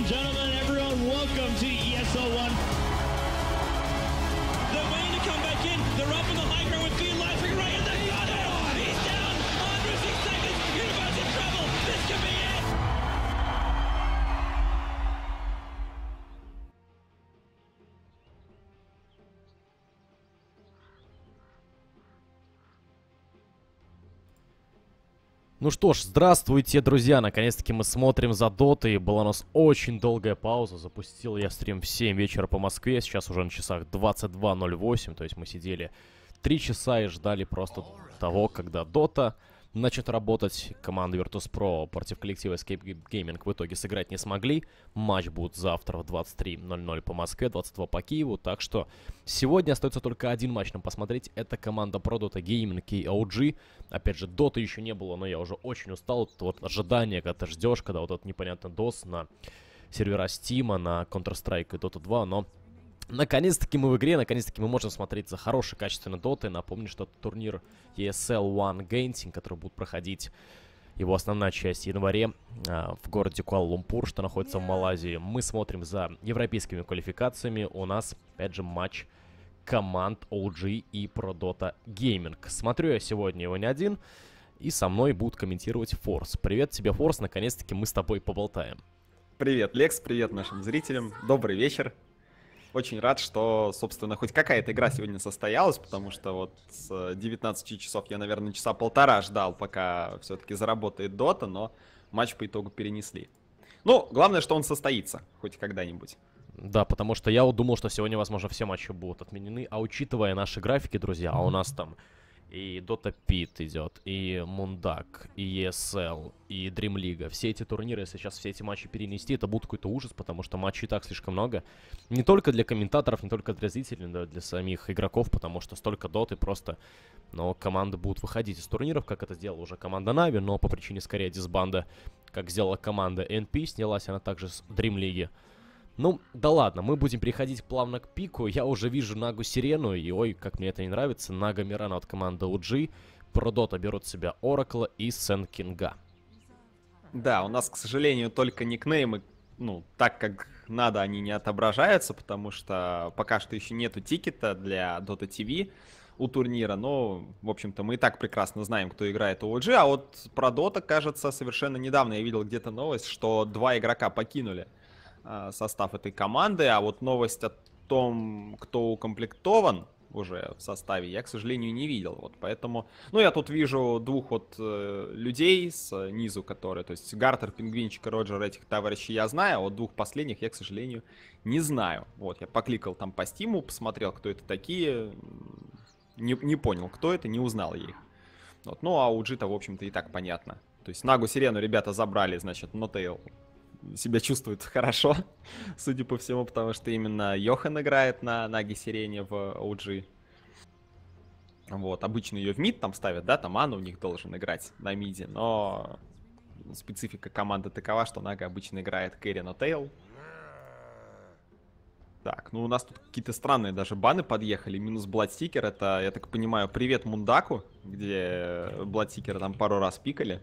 gentlemen, everyone, welcome to ESL1. They're waiting to come back in. They're up in the high ground with Fiend Life right in the gutter. He's down. Under 6 seconds. Universe in trouble. This could be it. Ну что ж, здравствуйте, друзья, наконец-таки мы смотрим за Дотой. Была у нас очень долгая пауза, запустил я стрим в 7 вечера по Москве, сейчас уже на часах 22:08, то есть мы сидели 3 часа и ждали просто того, когда Дота начнет работать. Команда Virtus.pro против коллектива Escape Gaming в итоге сыграть не смогли. Матч будет завтра в 23:00 по Москве, 22 по Киеву, так что сегодня остается только один матч нам посмотреть. Это команда Pro Dota Gaming и OG. Опять же, Доты еще не было, но я уже очень устал. Это вот ожидание, когда ты ждешь, когда вот этот непонятный DOS на сервера Steam, на Counter-Strike и Dota 2, но наконец-таки мы в игре, наконец-таки мы можем смотреть за хорошей, качественной дотой. Напомню, что это турнир ESL One Genting, который будет проходить, его основная часть в январе в городе Куала-Лумпур, что находится в Малайзии. Мы смотрим за европейскими квалификациями. У нас, опять же, матч команд OG и Pro Dota Gaming. Смотрю я сегодня его не один, и со мной будет комментировать Форс. Привет тебе, Форс, наконец-таки мы с тобой поболтаем. Привет, Лекс, привет нашим зрителям, добрый вечер. Очень рад, что, собственно, хоть какая-то игра сегодня состоялась, потому что вот с 19 часов я, наверное, часа полтора ждал, пока все-таки заработает Дота, но матч по итогу перенесли. Ну, главное, что он состоится, хоть когда-нибудь. Да, потому что я вот думал, что сегодня, возможно, все матчи будут отменены, а учитывая наши графики, друзья, а у нас там и Dota Pit идет, и Мундак, и ESL, и Dream League. Все эти турниры, если сейчас все эти матчи перенести, это будет какой-то ужас, потому что матчей и так слишком много. Не только для комментаторов, не только для зрителей, но и для самих игроков, потому что столько доты просто, но команды будут выходить из турниров, как это сделала уже команда Нави, но по причине скорее дисбанда, как сделала команда NP, снялась она также с Dream League. Ну, да ладно, мы будем переходить плавно к пику. Я уже вижу Нагу Сирену, и ой, как мне это не нравится. Нага Мирана от команды OG. Про Дота берут себя Оракла и Сен Кинга. Да, у нас, к сожалению, только никнеймы, ну, так как надо, они не отображаются, потому что пока что еще нету тикета для Dota TV у турнира, но, в общем-то, мы и так прекрасно знаем, кто играет у OG, а вот про Dota, кажется, совершенно недавно я видел где-то новость, что 2 игрока покинули состав этой команды, а вот новость о том, кто укомплектован уже в составе, я, к сожалению, не видел. Вот поэтому, ну, я тут вижу 2 вот людей снизу, которые, то есть Гартер, Пингвинчик и Роджер, этих товарищей я знаю, а вот 2 последних я, к сожалению, не знаю. Вот, я покликал там по стиму, посмотрел, кто это такие, не понял, кто это, не узнал я их. Вот, ну, а у Джита, в общем-то, и так понятно. То есть Нагу Сирену ребята забрали, значит, Нотейл себя чувствует хорошо, судя по всему, потому что именно Йохан играет на Наге Сирене в OG. Вот, обычно ее в мид там ставят, да, там Анна у них должен играть на миде, но специфика команды такова, что Нага обычно играет Кэрри Нотейл. Так, ну у нас тут какие-то странные даже баны подъехали, минус Бладстикер, это, я так понимаю, привет Мундаку, где Бладстикера там пару раз пикали.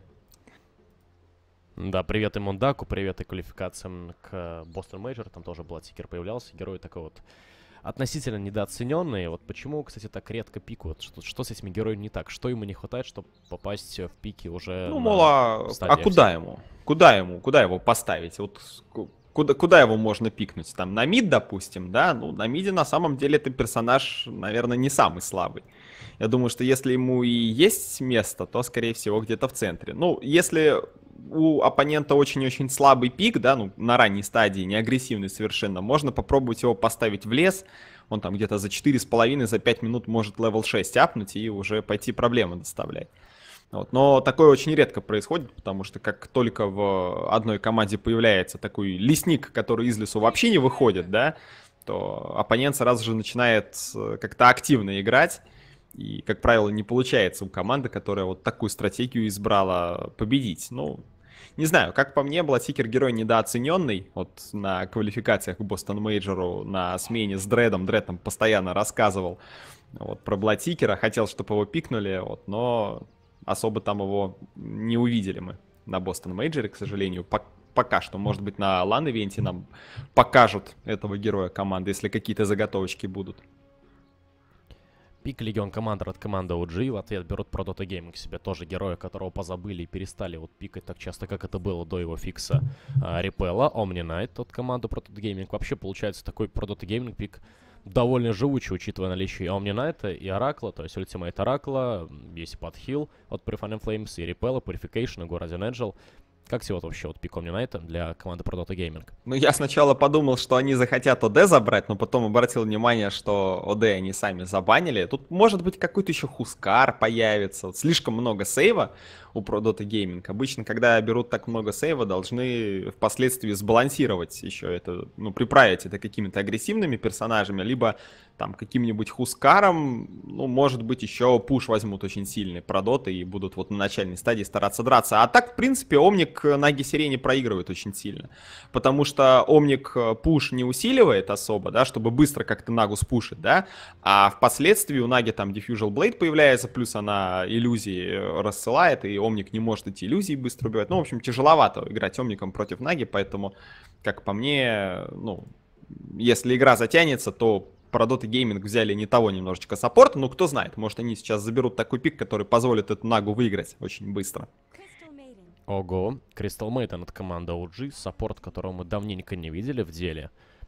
Да, привет и Мундаку, привет и квалификациям к Бостон Мейджор, там тоже Бладстикер появлялся, герой такой вот относительно недооцененный. Вот почему, кстати, так редко пикают, что с этими героями не так, что ему не хватает, чтобы попасть в пики уже. Ну, мол, а куда ему? Куда его поставить? Вот куда его можно пикнуть? Там на мид, допустим, да? Ну, на миде на самом деле это персонаж, наверное, не самый слабый. Я думаю, что если ему и есть место, то, скорее всего, где-то в центре. Ну, если у оппонента очень-очень слабый пик, да, ну, на ранней стадии, не агрессивный совершенно, можно попробовать его поставить в лес, он там где-то за 4,5, за 5 минут может левел 6 апнуть и уже пойти проблемы доставлять. Вот. Но такое очень редко происходит, потому что как только в одной команде появляется такой лесник, который из лесу вообще не выходит, да, то оппонент сразу же начинает как-то активно играть. И, как правило, не получается у команды, которая вот такую стратегию избрала, победить. Ну, не знаю, как по мне, Бладстикер герой недооцененный. Вот на квалификациях к Бостон Мейджору на смене с Дредом. Дред там постоянно рассказывал вот, про Бладстикера. Хотел, чтобы его пикнули, вот, но особо там его не увидели мы. на Бостон Мейджоре, к сожалению. Пока что, может быть, на LAN-ивенте нам покажут этого героя команды, если какие-то заготовочки будут. Пик Легион Командер от команды OG. В ответ берут про Dota Gaming себе тоже героя, которого позабыли и перестали вот пикать так часто, как это было до его фикса Репелла. Omni Knight от команды про Dota Gaming. Вообще получается такой про Dota Gaming пик довольно живучий, учитывая наличие Omni Knight и Оракла, то есть ультимейт Оракла, есть подхил от Prefanem Flames, и Репелла, Purification, и Guardian Angel. Как тебе вот вообще вот пик Omni Knight для команды про Dota Gaming? Ну, я сначала подумал, что они захотят ОД забрать, но потом обратил внимание, что ОД они сами забанили. Тут, может быть, какой-то еще Хускар появится. Вот слишком много сейва у Pro Dota Gaming. Обычно, когда берут так много сейва, должны впоследствии сбалансировать еще это, ну, приправить это какими-то агрессивными персонажами, либо там каким-нибудь Хускаром, ну, может быть, еще пуш возьмут очень сильный про Dota и будут вот на начальной стадии стараться драться. А так, в принципе, Омник Наги Сирене проигрывает очень сильно, потому что Омник пуш не усиливает особо, да, чтобы быстро как-то Нагу спушить, да, а впоследствии у Наги там Diffusal Blade появляется, плюс она иллюзии рассылает, и Омник не может эти иллюзии быстро убивать. Ну, в общем, тяжеловато играть Омником против Наги, поэтому, как по мне, ну, если игра затянется, то про Dota Gaming взяли не того немножечко саппорта, ну, кто знает, может, они сейчас заберут такой пик, который позволит эту Нагу выиграть очень быстро. Ого, Crystal Maiden от команды OG, саппорт, которого мы давненько не видели в деле.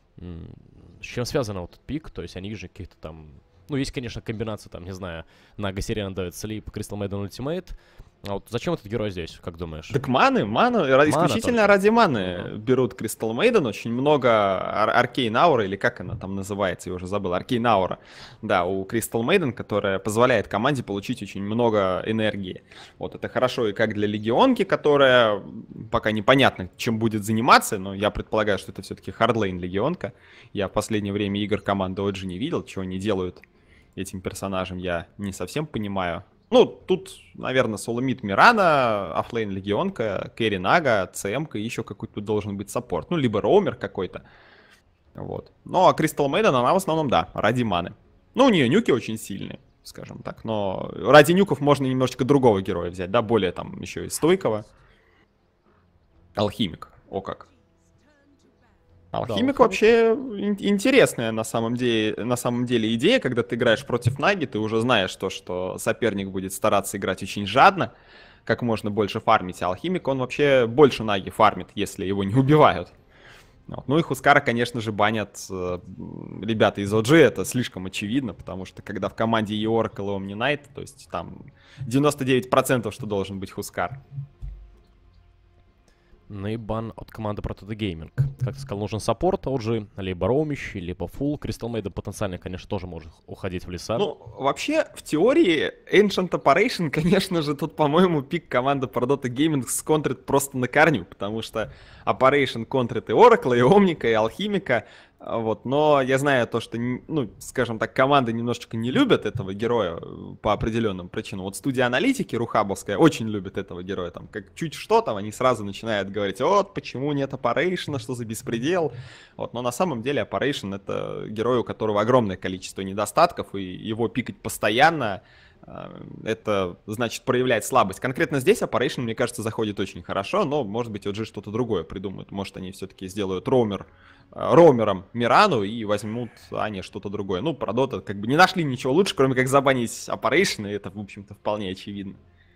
С чем связан вот этот пик? То есть они же каких-то там... Ну, есть, конечно, комбинация, там, не знаю, Нага Сирена давит Sleep, Crystal Maiden Ultimate. А вот зачем этот герой здесь, как думаешь? Так ману, исключительно только. ради маны берут Crystal Maiden, очень много Arcane Aura, или как она там называется, я уже забыл, Arcane Aura, да, у Crystal Maiden, которая позволяет команде получить очень много энергии. Вот, это хорошо и как для Легионки, которая пока непонятно, чем будет заниматься, но я предполагаю, что это все-таки хардлейн Легионка. Я в последнее время игр команды OG не видел, чего они делают этим персонажем, я не совсем понимаю. Ну, тут, наверное, Соломит Мирана, оффлейн Легионка, Кэрри Нага, ЦМ-ка и еще какой-то должен быть саппорт. Ну, либо роумер какой-то. Вот. Ну, а Crystal Maiden, она в основном, да, ради маны. Ну, у нее нюки очень сильные, скажем так. Но ради нюков можно немножечко другого героя взять, да, более там еще и стойкого. Алхимик, о как. Алхимик, да, вообще интересная на самом деле идея, когда ты играешь против Наги, ты уже знаешь то, что соперник будет стараться играть очень жадно, как можно больше фармить, а Алхимик, он вообще больше Наги фармит, если его не убивают. Вот. Ну и Хускара, конечно же, банят ребята из OG, это слишком очевидно, потому что когда в команде и Oracle, и Omni Knight, то есть там 99% что должен быть Хускар. Нейбан от команды про Dota Gaming. Как ты сказал, нужен саппорт OG, либо роумищий, либо фулл. Crystal Maiden потенциально, конечно, тоже может уходить в леса. Ну, вообще, в теории, Ancient Operation, конечно же, тут, по-моему, пик команды про Dota Gaming сконтрит просто на корню, потому что Operation контрит и Oracle, и Омника, и Алхимика. Вот, но я знаю то, что, ну, скажем так, команды немножечко не любят этого героя по определенным причинам. Вот студия аналитики рухабовская очень любит этого героя. Там, как чуть что там, они сразу начинают говорить: вот, почему нет Operation, что за беспредел. Вот, но на самом деле Operation — это герой, у которого огромное количество недостатков, и его пикать постоянно — это значит проявлять слабость. Конкретно здесь Operation, мне кажется, заходит очень хорошо, но, может быть, OG что-то другое придумают. Может, они все-таки сделают роумером Мирану и возьмут они что-то другое. Ну, про Dota как бы не нашли ничего лучше, кроме как забанить Operation, и это, в общем-то, вполне очевидно.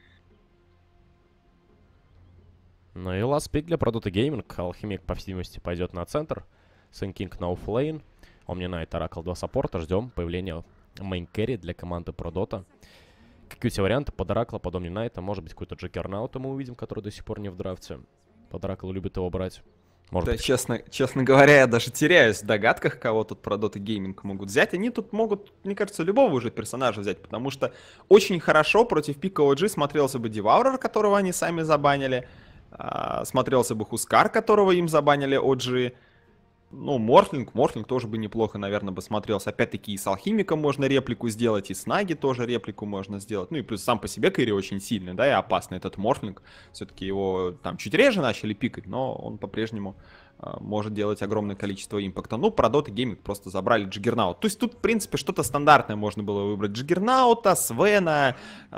Ну и last pick для про Dota Gaming. Алхимик, по всей видимости, пойдет на центр. Sun King на оффлейн. Omni Knight, Oracle 2 саппорта. Ждем появления мейн керри для команды про Dota. Какие у тебя варианты под Оракла, под Omni Knight? Может быть, какой-то Джокернаута мы увидим, который до сих пор не в драфте. Под Оракла любит его брать. Может да, быть. честно говоря, я даже теряюсь в догадках, кого тут про Dota Gaming могут взять. Они тут могут, мне кажется, любого уже персонажа взять, потому что очень хорошо против пика OG смотрелся бы Devourer, которого они сами забанили, смотрелся бы Хускар, которого им забанили OG. Ну, Морфлинг тоже бы неплохо, наверное, бы смотрелся. Опять-таки и с Алхимиком можно реплику сделать, и с Наги тоже реплику можно сделать. Ну и плюс сам по себе Кэрри очень сильный, да, и опасный этот Морфлинг. Все-таки его там чуть реже начали пикать, но он по-прежнему может делать огромное количество импакта. Ну, про Dota Gaming просто забрали Джиггернаут. То есть тут, в принципе, что-то стандартное можно было выбрать. Джиггернаута, Свена,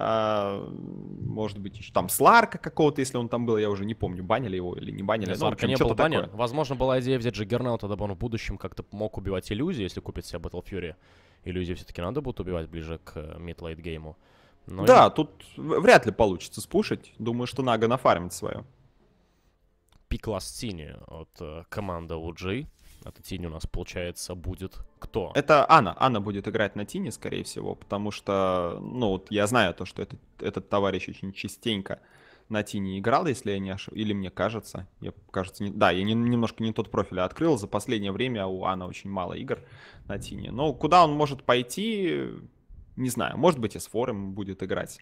может быть, еще там Сларка какого-то, если он там был, я уже не помню, банили его или не банили. Сларка не был банен. Возможно, была идея взять Джиггернаута, дабы он в будущем как-то мог убивать иллюзии, если купит себе Battle Fury. Иллюзии все-таки надо будет убивать ближе к mid-late гейму. Да, тут вряд ли получится спушить. Думаю, что Нага нафармит свое. Пик-класс Тини от команды OG. Это Тини у нас, получается, будет кто? Это Анна. Анна будет играть на Тине, скорее всего, потому что, ну, вот я знаю то, что этот товарищ очень частенько на Тине играл, если я не ошибаюсь, или мне кажется. Да, я немножко не тот профиль открыл. За последнее время у Анны очень мало игр на Тине. Но куда он может пойти, не знаю. Может быть, и с Форем будет играть.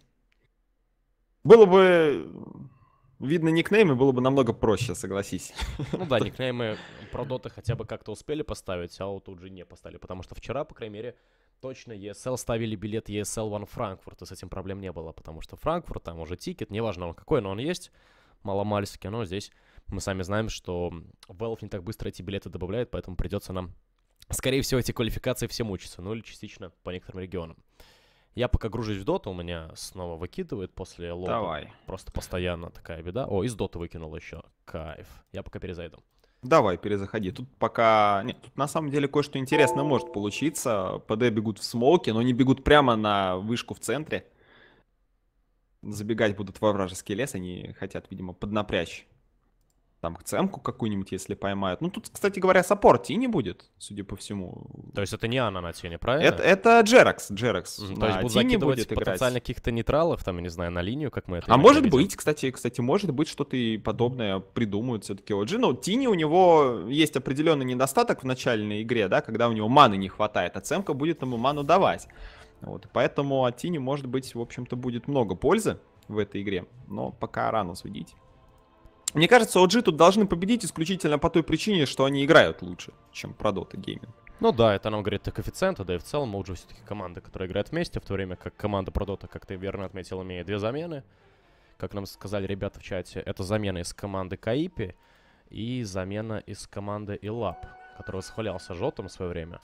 Было бы... Видно никнеймы, было бы намного проще, согласись. Ну да, никнеймы про доты хотя бы как-то успели поставить, а вот тут же не поставили. Потому что вчера, по крайней мере, точно ESL ставили билет ESL One Frankfurt, и с этим проблем не было. Потому что Франкфурт, там уже тикет, неважно он какой, но он есть, маломальский. Но здесь мы сами знаем, что Valve не так быстро эти билеты добавляет, поэтому придется нам, скорее всего, эти квалификации все мучиться. Ну или частично по некоторым регионам. Я пока гружусь в доту, у меня снова выкидывает после лода. Давай. Просто постоянно такая беда. О, из доты выкинул еще. Кайф. Я пока перезайду. Давай, перезаходи. Тут пока... Нет, тут на самом деле кое-что интересное может получиться. ПД бегут в смоуке, но они бегут прямо на вышку в центре. Забегать будут во вражеский лес. Они хотят, видимо, поднапрячь там ЦМ-ку какую-нибудь, если поймают. Ну, тут, кстати говоря, саппорт Тини будет, судя по всему. То есть это не Анна на Тине, правильно? Это Джеракс. То есть будут закидывать потенциально каких-то нейтралов, там, я не знаю, на линию, как мы это... А может быть, кстати, может быть, что-то и подобное придумают все-таки OG. Но Тини, у него есть определенный недостаток в начальной игре, да, когда у него маны не хватает, а ЦМ-ка будет ему ману давать. Вот, поэтому от Тини, может быть, в общем-то, будет много пользы в этой игре, но пока рано судить. Мне кажется, OG тут должны победить исключительно по той причине, что они играют лучше, чем про Dota Gaming. Ну да, это нам говорит и коэффициенты, да и в целом OG все-таки команда, которая играет вместе, в то время как команда про Dota, как ты верно отметил, имеет две замены. Как нам сказали ребята в чате, это замена из команды Каипи и замена из команды Илап, который восхвалялся Жотом в свое время.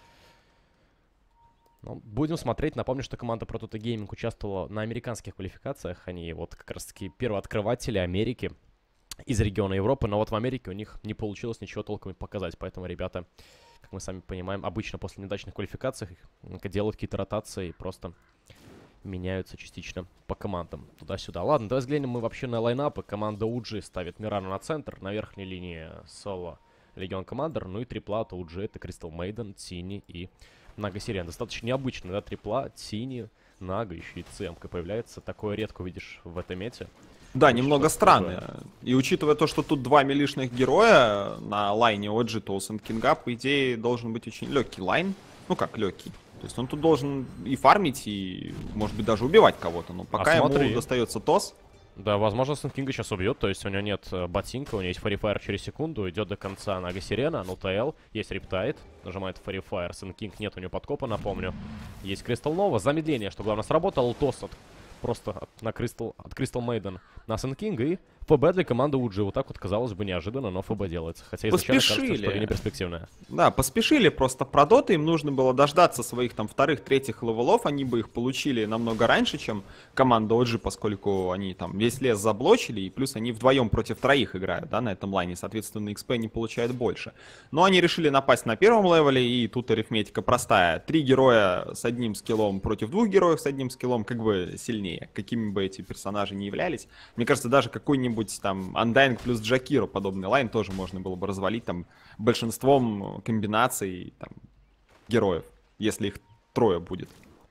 Ну, будем смотреть. Напомню, что команда про Dota Gaming участвовала на американских квалификациях. Они вот как раз-таки первооткрыватели Америки из региона Европы, но вот в Америке у них не получилось ничего толком показать, поэтому ребята, как мы сами понимаем, обычно после неудачных квалификаций делают какие-то ротации и просто меняются частично по командам туда-сюда. Ладно, давай взглянем мы вообще на лайнапы. Команда OG ставит Мирану на центр, на верхней линии Соло, Легион Командер, ну и трипла от OG это Crystal Maiden, Тини и Нага Сирен. Достаточно необычно, да, трипла, Тини, Нага, еще и ЦМ-ка появляется. Такое редко увидишь в этой мете. Да, немного странно. И учитывая то, что тут два милишных героя на лайне OG, то у Sand King, по идее, должен быть очень легкий лайн. Ну как легкий. То есть он тут должен и фармить, и, может быть, даже убивать кого-то. Но пока ему достается ТОС. Да, возможно, Sand King сейчас убьет. То есть у него нет ботинка, у него есть Free Fire через секунду. Идет до конца Нага Сирена, НЛТЛ. Есть Рептайд, нажимает Free Fire. Sand King нет у него подкопа, напомню. Есть Crystal Nova. Замедление, что главное, сработал. ТОС просто от Crystal Maiden на Sand King и ФБ для команды OG. Вот так вот, казалось бы, неожиданно, но ФБ делается. Хотя изначально кажется, что не перспективная. Да, поспешили просто про доты. Им нужно было дождаться своих там вторых, третьих левелов. Они бы их получили намного раньше, чем команда OG, поскольку они там весь лес заблочили. И плюс они вдвоем против троих играют, да, на этом лайне. Соответственно, XP не получают больше. Но они решили напасть на первом левеле, и тут арифметика простая. 3 героя с одним скиллом против 2 героев с одним скиллом как бы сильнее. Какими бы эти персонажи ни являлись. Мне кажется, даже какой-нибудь там Undying плюс Джакиро подобный лайн тоже можно было бы развалить там большинством комбинаций там, героев, если их трое будет.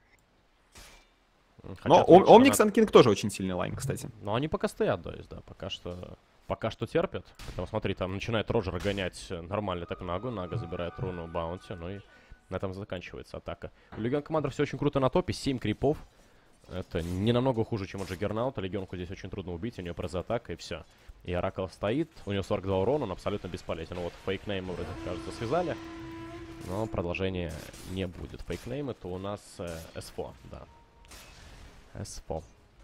Но Омникс и Кинг тоже очень сильный лайн, кстати. Но они пока стоят, то есть, да, пока что терпят. Потому, смотри, там начинает Роджера гонять нормально так Нагу. Нага забирает руну Баунти, ну и на этом заканчивается атака. У Легион Командер все очень круто на топе, 7 крипов. Это не намного хуже, чем у Джиггернаута. Легионку здесь очень трудно убить, у нее проза-атака и все. И Оракл стоит, у него 42 урона, он абсолютно бесполезен. Вот фейкнейм вроде, кажется, связали. Но продолжения не будет. Фейкнейм это у нас S4, да. S4.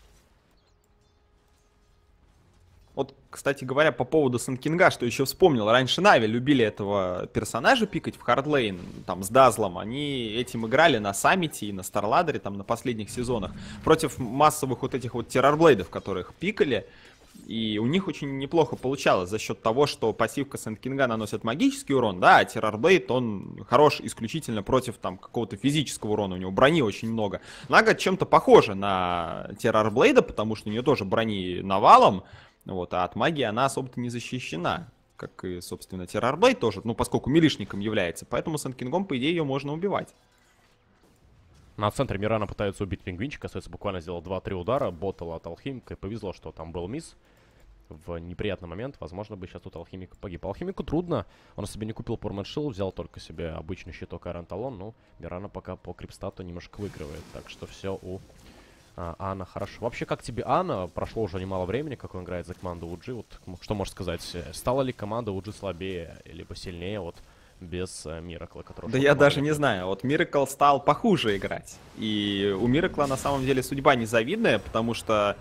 Вот, кстати говоря, по поводу Сенкинга, что еще вспомнил. Раньше Нави любили этого персонажа пикать в хардлейн, там, с Дазлом. Они этим играли на Саммите и на Старладере, там, на последних сезонах. Против массовых вот этих вот террорблейдов, которых пикали. И у них очень неплохо получалось за счет того, что пассивка Сенкинга наносит магический урон, да, а террорблейд, он хорош исключительно против там какого-то физического урона, у него брони очень много. Нага чем-то похожа на террорблейда, потому что у нее тоже брони навалом. Вот, а от магии она особо-то не защищена, как и, собственно, террорблейд тоже, ну, поскольку милишником является. Поэтому Сенкингом, по идее, ее можно убивать. На центре Мирана пытаются убить пингвинчика, остается буквально сделал 2-3 удара, ботал от алхимика, и повезло, что там был мисс. В неприятный момент, возможно, бы сейчас тут алхимик погиб. Алхимику трудно, он себе не купил Пормедшил, взял только себе обычный щиток Айрон Талон, но Мирана пока по крипстату немножко выигрывает, так что все у Анна хорошо. Вообще, как тебе Анна? Прошло уже немало времени, как он играет за команду OG. Вот что можешь сказать? Стала ли команда OG слабее, либо сильнее вот без Миракла, который... Да я даже не знаю. Вот Миракл стал похуже играть. И у Миракла на самом деле судьба незавидная, потому что...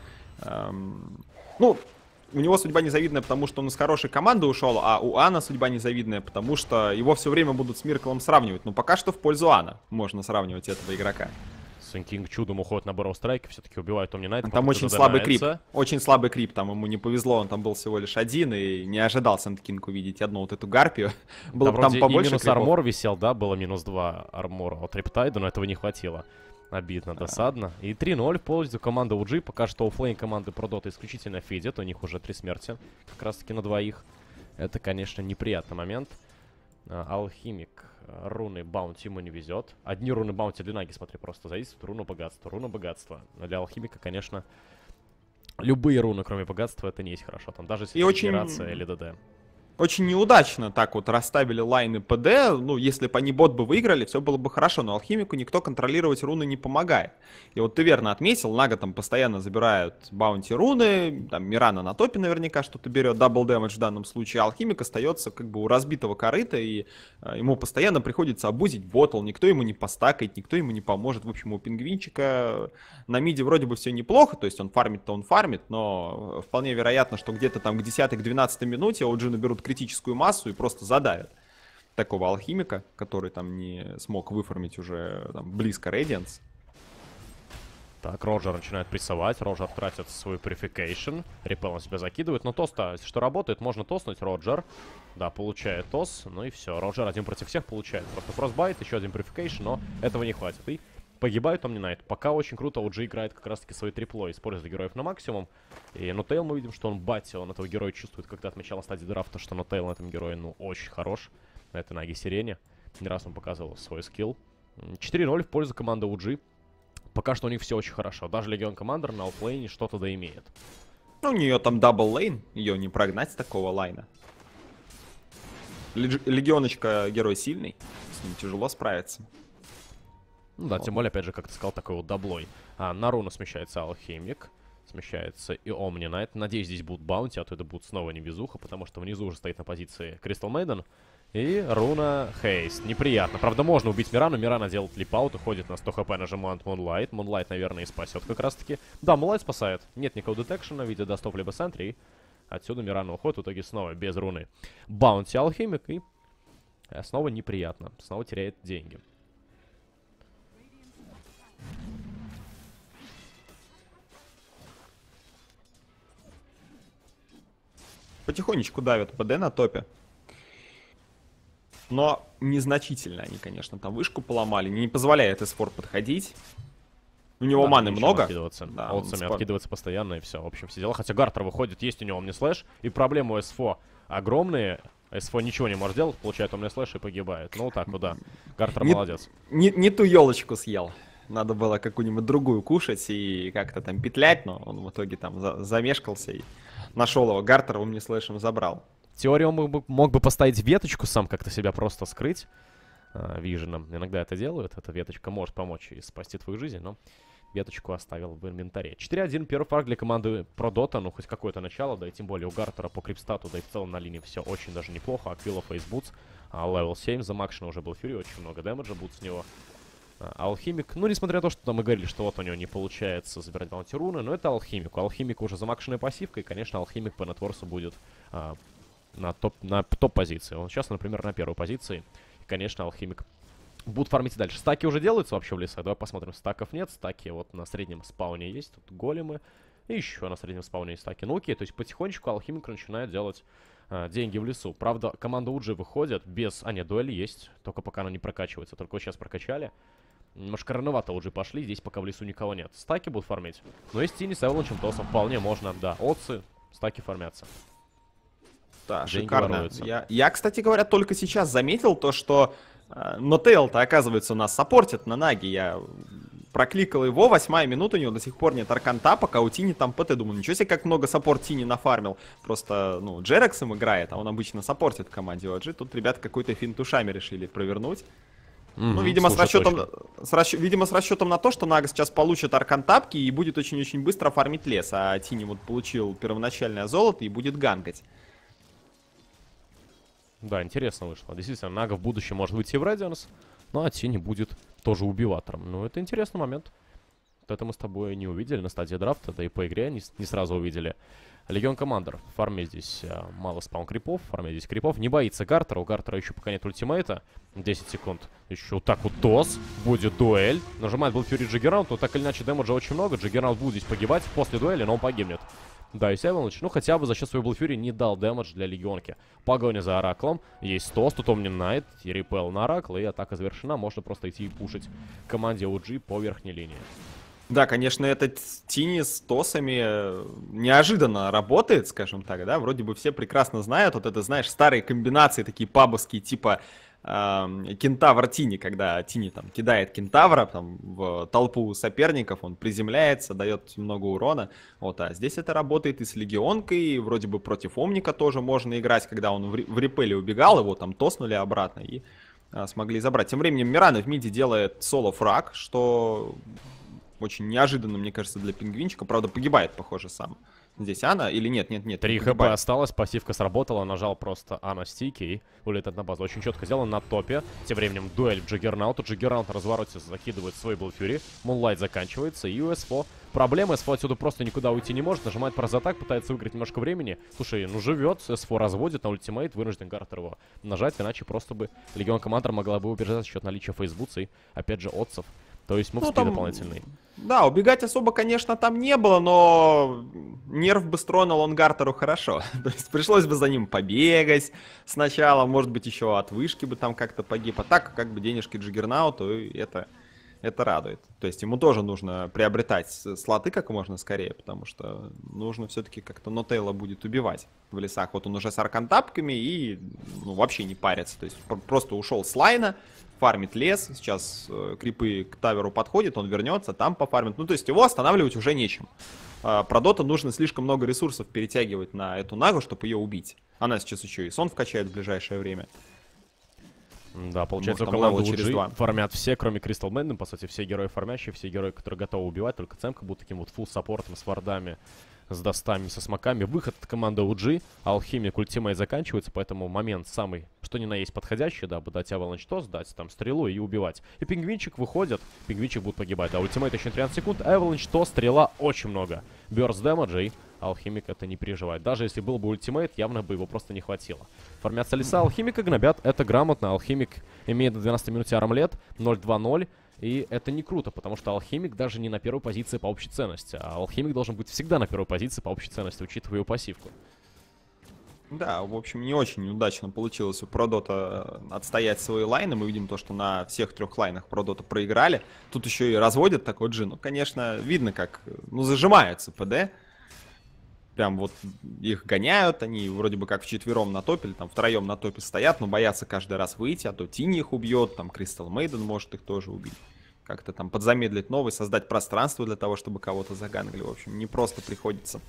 ну, у него судьба незавидная, потому что он из хорошей команды ушел, а у Анна судьба незавидная, потому что его все время будут с Мираклом сравнивать. Но пока что в пользу Анна можно сравнивать этого игрока. Сенкинг чудом уходит на Барроу Страйк, все-таки убивает Omni-Knight. Там очень слабый крип. Очень слабый крип, там ему не повезло, он там был всего лишь один, и не ожидал Сенкинг увидеть одну вот эту гарпию. Было там там побольше минус крипов. армор висел, да, было минус 2 армора от Рептайда, но этого не хватило. Обидно, досадно. И 3-0 в пользу команды OG. Пока что оффлейн команды Продота исключительно фидит, у них уже 3 смерти, как раз таки на двоих. Это, конечно, неприятный момент. Алхимик, руны баунти ему не везет. Одни руны баунти для Наги, смотри, просто зависит. Руна богатства, руна богатства. Но для алхимика, конечно, любые руны, кроме богатства, это не есть хорошо. Там даже если генерация или ДД. Очень неудачно так вот расставили лайны ПД. Ну, если бы они бот бы выиграли, все было бы хорошо. Но алхимику никто контролировать руны не помогает. И вот ты верно отметил, Нага там постоянно забирают баунти руны. Там Мирана на топе наверняка что-то берет. Дабл дэмэдж в данном случае. Алхимик остается как бы у разбитого корыта. И ему постоянно приходится обузить ботл. Никто ему не постакает, никто ему не поможет. В общем, у пингвинчика на миде вроде бы все неплохо. То есть он фармит-то он фармит. Но вполне вероятно, что где-то там к 10-12 минуте OG наберут критическую массу и просто задавят такого алхимика, который там не смог выформить уже там, близко Radiance. Так, Роджер начинает прессовать, Роджер тратит свой Purification, Репел на себя закидывает, но тоста, если что работает, можно тоснуть Роджер. Да, получает тос, ну и все, Роджер один против всех получает. Просто Frostbite, еще один Purification, но этого не хватит. И погибает Omni-Knight. Пока очень круто OG играет как раз-таки свои трипло, использует героев на максимум. И Нотейл мы видим, что он бати, он этого героя чувствует, когда отмечал на стадии драфта, что Нотейл на этом герое, ну, очень хорош. На этой Наге Сирене. Не раз он показывал свой скилл. 4-0 в пользу команды OG. Пока что у них все очень хорошо. Даже Легион Командер на аутлейне что-то да имеет. Ну, у нее там дабл лейн, ее не прогнать с такого лайна. Легионочка герой сильный, с ним тяжело справиться. Ну да, тем более, опять же, как ты сказал, такой вот даблой. На руну смещается Алхимик, смещается и Omni-Knight. Надеюсь, здесь будут баунти, а то это будет снова невезуха, потому что внизу уже стоит на позиции Crystal Maiden. И руна Хейст. Неприятно. Правда, можно убить Мирану. Мирана делает липаут, уходит на 100 хп, нажимает Moonlight. Moonlight, наверное, и спасет как раз-таки. Да, Moonlight спасает. Нет никакого детекшена, видя достоп либо сентри. Отсюда Мирана уходит, в итоге снова без руны. Баунти Алхимик, и снова неприятно. Снова теряет деньги. Потихонечку давят ПД на топе. Но незначительно они, конечно, там вышку поломали. Не позволяет S4 подходить. У него да, маны много. Да, Олдсами откидывается постоянно и все. В общем, все дела. Хотя Гартер выходит, есть у него Omni-Slash. И проблемы у S4 огромные. S4 ничего не может сделать, получает Omni-Slash и погибает. Ну, вот так вот, да. Гартер молодец. Не ту елочку съел. Надо было какую-нибудь другую кушать и как-то там петлять, но он в итоге там замешкался и нашел его. Гартер Omni-Slash'ем забрал. В теории он мог бы поставить веточку, сам как-то себя просто скрыть. Виженом иногда это делают. Эта веточка может помочь и спасти твою жизнь, но веточку оставил в инвентаре. 4-1, первый фарк для команды ProDota, ну хоть какое-то начало, да и тем более у Гартера по крипстату, да и в целом на линии все очень даже неплохо. Аквила, Фейсбутс, левел 7, замакшено уже был Фьюри, очень много дэмэджа будет с него. Алхимик, ну несмотря на то, что мы говорили, что вот у него не получается забирать баунти руны, но это Алхимик. У Алхимика уже замакшенная пассивка, и, конечно, Алхимик по нетворсу будет на топ-позиции. Он сейчас, например, на первой позиции. И, конечно, Алхимик будут фармить и дальше. Стаки уже делаются вообще в лесах. Давай посмотрим. Стаков нет. Стаки вот на среднем спауне есть. Тут големы. И еще на среднем спауне есть стаки. Ну окей, то есть потихонечку Алхимик начинает делать деньги в лесу. Правда, команда UG выходит без... А, нет, дуэль есть. Только пока она не прокачивается. Только вот сейчас прокачали. Немножко рановато UG пошли. Здесь пока в лесу никого нет. Стаки будут фармить. Но есть Тини с Эволанчем, Тосом. Вполне можно, да. Отцы, стаки фармятся. Да, шикарно. Я, кстати говоря, только сейчас заметил то, что Нотейл-то, оказывается, у нас саппортит на Наги. Я прокликал его, 8-я минута, у него до сих пор нет арканта, пока у Тини там ПТ. Думаю, ничего себе, как много саппорт Тини нафармил. Просто, ну, Джерексом играет, а он обычно саппортит в команде OG. Тут ребята какой-то финт ушами решили провернуть. Ну, видимо, с расчетом на то, что Нага сейчас получит аркантапки и будет очень-очень быстро фармить лес. А Тини вот получил первоначальное золото и будет гангать. Да, интересно вышло. Действительно, Нага в будущем может выйти в Радианс, ну а Тини будет тоже убиватором. Ну, это интересный момент. Вот это мы с тобой не увидели на стадии драфта, да и по игре не сразу увидели. Легион Командер. В фарме здесь мало спаун крипов, в фарме здесь крипов. Не боится Гартера, у Гартера еще пока нет ультимейта. 10 секунд. Еще вот так вот ТОС. Будет дуэль. Нажимает был Фьюри Джиггернаут, но так или иначе дэмэджа очень много. Джиггернаут будет здесь погибать после дуэли, но он погибнет. Да, и Эволанч, ну хотя бы за счет своего Блэкфьюри не дал дэмэдж для Легионки. Погоня за Ораклом. Есть ТОС, тут Омни Найт, и репел на Оракл, и атака завершена. Можно просто идти и пушить команде OG по верхней линии. Да, конечно, этот Тини с ТОСами неожиданно работает, скажем так, да. Вроде бы все прекрасно знают, вот это, знаешь, старые комбинации такие пабовские, типа кентавр Тини, когда Тини там кидает кентавра там, в толпу соперников, он приземляется, дает много урона. Вот, а здесь это работает и с Легионкой, и вроде бы против Омника тоже можно играть, когда он в репеле убегал, его там тоснули обратно и смогли забрать. Тем временем Мирана в миде делает соло-фраг, что очень неожиданно, мне кажется, для пингвинчика. Правда, погибает, похоже, сам. Здесь Анна или нет? 3 хп осталось, пассивка сработала, нажал просто Анна стики и улетает на базу. Очень четко сделано на топе. Тем временем дуэль Джиггернауту. Джиггернаут на развороте закидывает свой Блэкфьюри. Мунлайт заканчивается и у СФО. Проблема, СФО отсюда просто никуда уйти не может. Нажимает паразатак, пытается выиграть немножко времени. Слушай, ну живет, СФО разводит на ультимейт, вынужден Гартер его нажать, иначе просто бы Легион Командер могла бы убежать за счет наличия фейсбутса и, опять же, отцев. То есть мувспид дополнительный. Да, убегать особо, конечно, там не было, но нерв бы стронул он Гартеру хорошо. То есть пришлось бы за ним побегать сначала, может быть, еще от вышки бы там как-то погиб. А так, как бы денежки Джиггернауту, это радует. То есть ему тоже нужно приобретать слоты как можно скорее, потому что нужно все-таки как-то Нотейла будет убивать в лесах. Вот он уже с аркантапками и вообще не парится. То есть просто ушел с лайна, фармит лес, сейчас крипы к таверу подходит, он вернется, там пофармит. Ну, то есть его останавливать уже нечем. Про Доту нужно слишком много ресурсов перетягивать на эту Нагу, чтобы ее убить. Она сейчас еще и сон вкачает в ближайшее время. Да, получается, у команды OG фармят все, кроме Crystal Maiden. По сути, все герои фармящие, все герои, которые готовы убивать. Только Цемка будет таким вот фулл-саппортом с вардами, с достами, со смоками. Выход от команды OG. Алхимик, ультимейт заканчивается, поэтому момент самый, что ни на есть, подходящий, да, бы дать Avalanche Toss, дать там стрелу и убивать. И пингвинчик выходит, пингвинчик будет погибать. Да, ультимейт еще 13 секунд, Avalanche Toss, стрела очень много. Бёрст дэмэджа и Алхимик это не переживает. Даже если был бы ультимейт, явно бы его просто не хватило. Фармятся леса, Алхимика гнобят, это грамотно. Алхимик имеет на 12 минуте армлет, 0-2-0. И это не круто, потому что Алхимик даже не на первой позиции по общей ценности. А Алхимик должен быть всегда на первой позиции по общей ценности, учитывая его пассивку. Да, в общем, не очень удачно получилось у ProDota отстоять свои лайны. Мы видим то, что на всех 3 лайнах ProDota проиграли. Тут еще и разводят такой G. Ну, конечно, видно, как зажимаются ПД. Прям вот их гоняют, они вроде бы как вчетвером на топе, или там втроем на топе стоят, но боятся каждый раз выйти, а то Тини их убьет, там Crystal Maiden может их тоже убить. Как-то там подзамедлить новый, создать пространство для того, чтобы кого-то загангли. В общем, не просто приходится.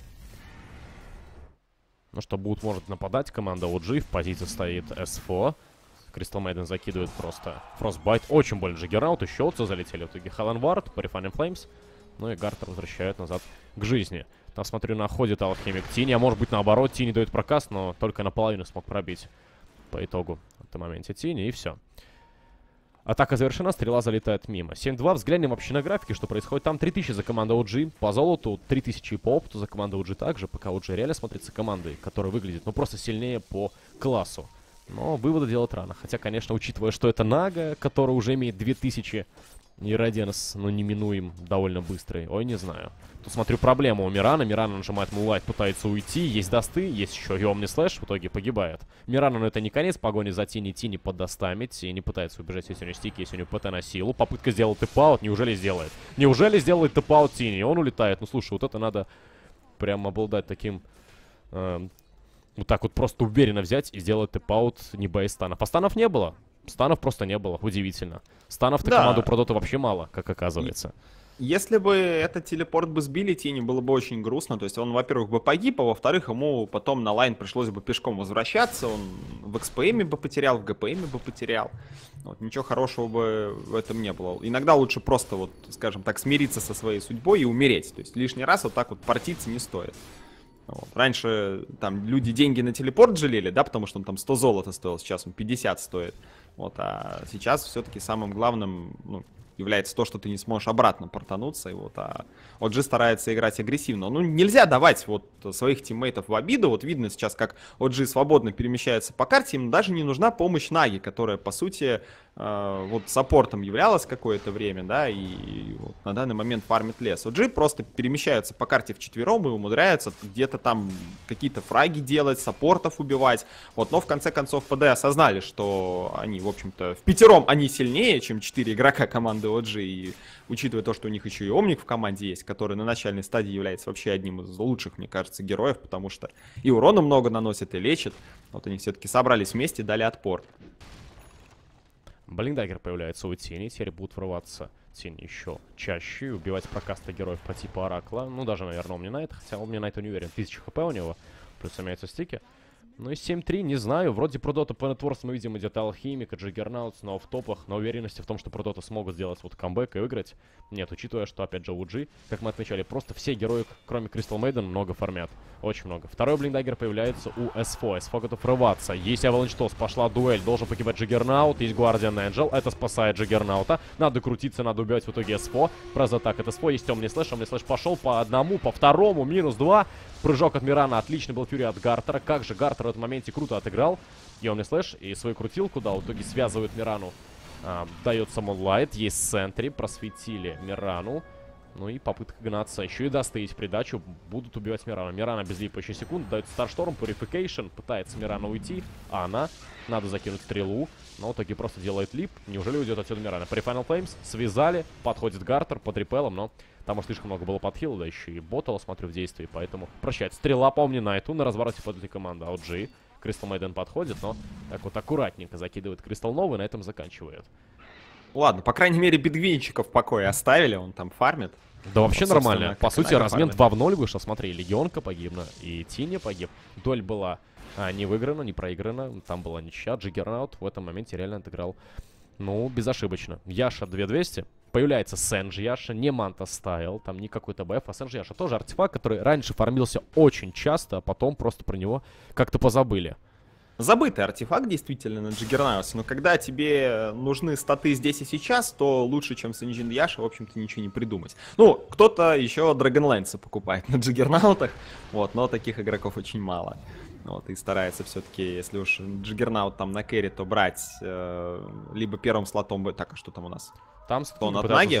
Ну что, Бут может нападать, команда OG, в позиции стоит SFO. Crystal Maiden закидывает просто Frostbite, очень больно Джиггернаут, еще отцы залетели в итоге. Халленвард по Refining Flames. Ну и Гартер возвращают назад к жизни. Там, смотрю, находит алхимик Тини, а может быть наоборот, Тини дает прокаст, но только наполовину смог пробить по итогу в этом моменте Тини, и все. Атака завершена, стрела залетает мимо. 7-2, взглянем вообще на графики, что происходит. Там 3000 за команду OG, по золоту 3000 и по опыту за команду OG также. Пока OG реально смотрится командой, которая выглядит, ну, просто сильнее по классу. Но выводы делать рано. Хотя, конечно, учитывая, что это Нага, который уже имеет 2000, и Радианс, ну, неминуем довольно быстрый. Ой, не знаю. Тут, смотрю, проблема у Мирана. Мирана нажимает Мулайт, пытается уйти. Есть досты, есть еще и Омни Слэш, в итоге погибает. Мирана, но это не конец погони за Тини. Тини поддастамить и не пытается убежать, если у него стики, если у него ПТ на силу. Попытка сделать тэп-аут, неужели сделает? Неужели сделает тэп-аут Тини? Он улетает. Ну, слушай, вот это надо прям обладать таким... вот так вот просто уверенно взять и сделать тэп-аут, не боясь станов. А станов не было. Станов просто не было, удивительно. Станов-то команду Продота вообще мало, как оказывается. Если бы этот телепорт бы сбили Тини, было бы очень грустно. То есть он, во-первых, бы погиб, а во-вторых, ему потом на лайн пришлось бы пешком возвращаться. Он в XPM бы потерял, в GPM бы потерял. Вот, ничего хорошего бы в этом не было. Иногда лучше просто, вот, скажем так, смириться со своей судьбой и умереть. То есть лишний раз вот так вот портиться не стоит. Вот. Раньше там люди деньги на телепорт жалели, да, потому что он там 100 золота стоил, сейчас он 50 стоит. Вот, а сейчас все-таки самым главным, ну, является то, что ты не сможешь обратно портануться. И вот, а OG старается играть агрессивно. Ну, нельзя давать вот своих тиммейтов в обиду. Вот видно сейчас, как OG свободно перемещается по карте. Им даже не нужна помощь Наги, которая, по сути, вот саппортом являлась какое-то время, да, и вот на данный момент фармит лес. OG просто перемещаются по карте вчетвером и умудряются где-то там какие-то фраги делать, саппортов убивать. Вот, но в конце концов ПД осознали, что они, в общем-то, впятером они сильнее, чем 4 игрока команды OG, и учитывая то, что у них еще и Омник в команде есть, который на начальной стадии является вообще одним из лучших, мне кажется, героев, потому что и урона много наносит, и лечит. Вот они все-таки собрались вместе, дали отпор. Блиндаггер появляется у Тини, теперь будут врываться Тини еще чаще и убивать прокаста героев по типу Оракла. Ну, даже, наверное, Омнинайт, хотя Омнинайт не уверен, 1000 хп у него, плюс имеются стики. Ну и 7-3, не знаю, вроде Продота по нетворс мы видим идет Алхимика, Джиггернаут снова в топах, но уверенности в том, что Продота смогут сделать вот камбэк и выиграть, нет, учитывая, что, опять же, OG, как мы отмечали, просто все герои, кроме Crystal Maiden, много фармят, очень много. Второй Блиндаггер появляется у S4, S4 готов рваться, есть Avalanche Toss, пошла дуэль, должен погибать Джиггернаут, есть Guardian Angel, это спасает Джиггернаута, надо крутиться, надо убивать в итоге S4, протатак от S4, есть Омни Слэш пошел по одному, по второму, минус 2, прыжок от Мирана, отличный был фьюри от Гартера, как же Гартер в этом моменте круто отыграл, и Омни Слэш, и свою крутилку дал, в итоге связывает Мирану, дается Moonlight, есть Сентри, просветили Мирану. Ну и попытка гнаться. Еще и достать в придачу. Будут убивать Мирана. Мирана без липа еще секунд. Дает Старшторм, Purification. Пытается Мирана уйти. А она. Надо закинуть стрелу. Но в итоге просто делает лип. Неужели уйдет отсюда Мирана? При Final Flames связали. Подходит Гартер под репелом. Но там уж слишком много было подхила. Да еще и Ботала, смотрю, в действии. Поэтому прощать. Стрела по Омнинайту. На развороте под этой команды. OG. Crystal Maiden подходит. Но так вот аккуратненько закидывает Crystal Nova. И на этом заканчивает. Ладно, по крайней мере, бедгвинчика в покое оставили, он там фармит. Да вообще вот, нормально. По сути, размен фармит. 2 в 0 вышел. Смотри, Легионка погибла, и Тини погиб. Дуэль была не выиграна, не проиграна. Там была ничья. Джиггернаут в этом моменте реально отыграл, ну, безошибочно. Яша 2200. Появляется Сенджи Яша, не Манта Стайл, там не какой-то БФ, а Сенджи Яша тоже артефакт, который раньше фармился очень часто, а потом просто про него как-то позабыли. Забытый артефакт действительно на Джиггернауте, но когда тебе нужны статы здесь и сейчас, то лучше, чем Сенджин Яша, в общем-то, ничего не придумать. Ну, кто-то еще Dragonlance покупает на Джиггернаутах, вот, но таких игроков очень мало. Вот, и старается все-таки, если уж Джиггернаут там на кэрри, то брать либо первым слотом, так, а что там у нас? Там он от Наги,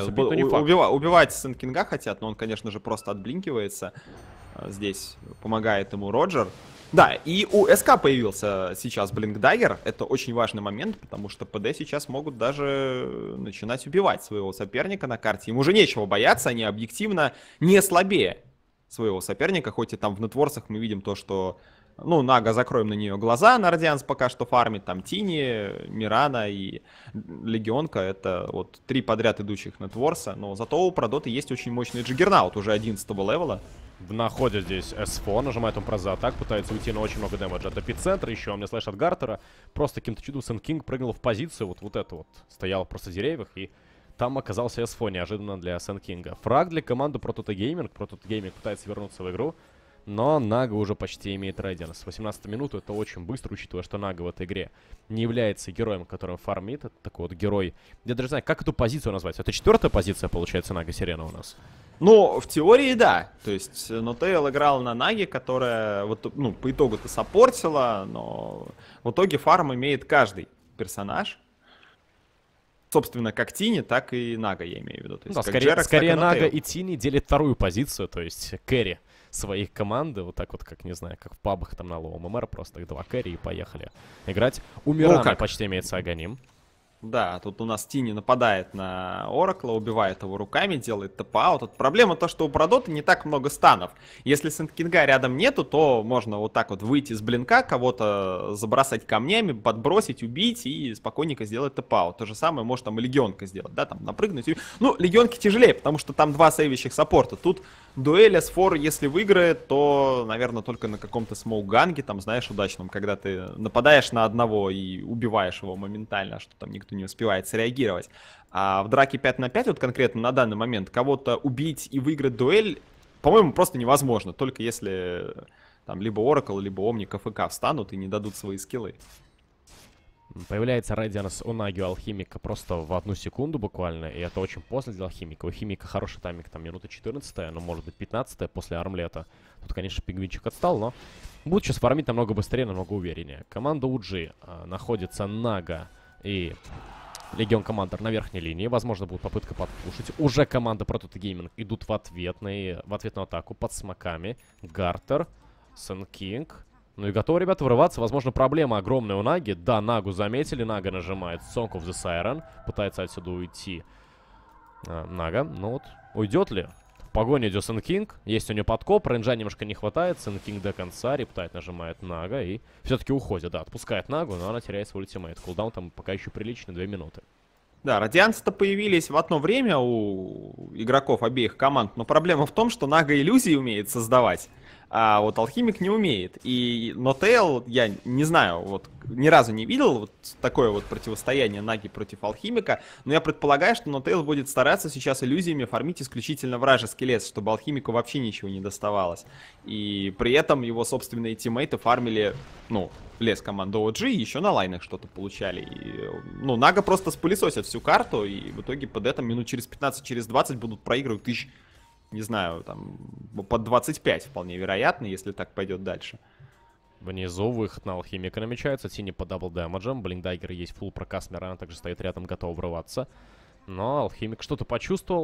убивать Сенкинга хотят, но он, конечно же, просто отблинкивается. Здесь помогает ему Роджер. Да, и у СК появился сейчас Блинкдаггер. Это очень важный момент, потому что ПД сейчас могут даже начинать убивать своего соперника на карте. Им уже нечего бояться, они объективно не слабее своего соперника. Хоть и там в нетворсах мы видим то, что, ну, Нага, закроем на нее глаза, Нардианс пока что фармит. Там Тини, Мирана и Легионка. Это вот 3 подряд идущих нетворса. Но зато у Продоты есть очень мощный Джиггернаут, уже 11-го левела. Находит здесь S4, нажимает он про атак, пытается уйти на очень много дэмэджа от эпицентра, еще у меня слэш от Гартера. Просто каким-то чудом Сен Кинг прыгнул в позицию, вот это вот, стоял просто в деревьях и там оказался СФО неожиданно для Sand King. Фраг для команды Prototo Gaming. Prototo Gaming пытается вернуться в игру, но Нага уже почти имеет Radiance. 18 минут это очень быстро, учитывая, что Нага в этой игре не является героем, которым фармит. Это такой вот герой. Я даже не знаю, как эту позицию назвать. Это 4-я позиция, получается, Нага Сирена у нас? Ну, в теории, да. То есть, Нотейл играл на Наге, которая, вот, ну, по итогу-то саппортила, но в итоге фарм имеет каждый персонаж. Собственно, как Тини, так и Нага, я имею в виду. То есть, да, как скорее, Джеракс, скорее так и Нага Нотейл. и Тини делят вторую позицию, то есть кэрри своих команды, вот так вот, как, не знаю, как в пабах там на Low MMR, просто их 2 кэрри и поехали играть. У Мирана как? почти имеется Аганим. Да, тут у нас Тини нападает на Оракла, убивает его руками, делает тэп-аут. Тут проблема то, что у Продота не так много станов. Если Сэнд Кинга рядом нету, то можно вот так вот выйти с блинка, кого-то забросать камнями, подбросить, убить и спокойненько сделать тэп-аут. То же самое может там и Легионка сделать, да, там напрыгнуть. Ну, Легионке тяжелее, потому что там 2 сейвящих саппорта. Тут дуэль S4, если выиграет, то, наверное, только на каком-то смоук-ганге, там, знаешь, удачном, когда ты нападаешь на одного и убиваешь его моментально, что там никто не успевает среагировать. А в драке 5 на 5, вот конкретно на данный момент, кого-то убить и выиграть дуэль, по-моему, просто невозможно. Только если там либо Oracle, либо Omni КФК встанут и не дадут свои скиллы. Появляется Radiance у Наги у Алхимика просто в 1 секунду буквально, и это очень поздно для Алхимика. У Химика хороший тайминг, там минута 14, ну может быть 15 после армлета. Тут, конечно, пингвинчик отстал, но будет сейчас фармить намного быстрее, намного увереннее. Команда UG находится Нага и Легион Командер на верхней линии. Возможно, будет попытка подпушить. Уже команда Prototo Gaming идут в ответную атаку под смоками. Гартер, Сэн Кинг. Ну и готовы, ребята, врываться. Возможно, проблема огромная у Наги. Да, Нагу заметили. Нага нажимает Song of the Siren. Пытается отсюда уйти Нага. Ну вот, уйдет ли? В погоне идет Сэн Кинг. Есть у него подкоп. Рейнджа немножко не хватает. Сэн Кинг до конца. Рептайт нажимает Нага. И все-таки уходит. Да, отпускает Нагу, но она теряет свой ультимейт. Кулдаун там пока еще приличный, 2 минуты. Да, радианцы-то появились в одно время у игроков обеих команд, но проблема в том, что Нага иллюзии умеет создавать, а вот Алхимик не умеет. И Нотейл, я не знаю, вот ни разу не видел вот такое вот противостояние Наги против Алхимика, но я предполагаю, что Нотейл будет стараться сейчас иллюзиями фармить исключительно вражеский лес, чтобы Алхимику вообще ничего не доставалось. И при этом его собственные тиммейты фармили, ну, лес команды OG, и еще на лайнах что-то получали. И, ну, Нага просто спылесосят всю карту, и в итоге под это минут через 15, через 20 будут проигрывать тысяч, не знаю, там, под 25 вполне вероятно, если так пойдет дальше. Внизу выход на Алхимика намечается. Тини по дабл дэмэджам. Блинкдайгер есть, фулл прокаст, Мирана также стоит рядом, готов врываться. Но Алхимик что-то почувствовал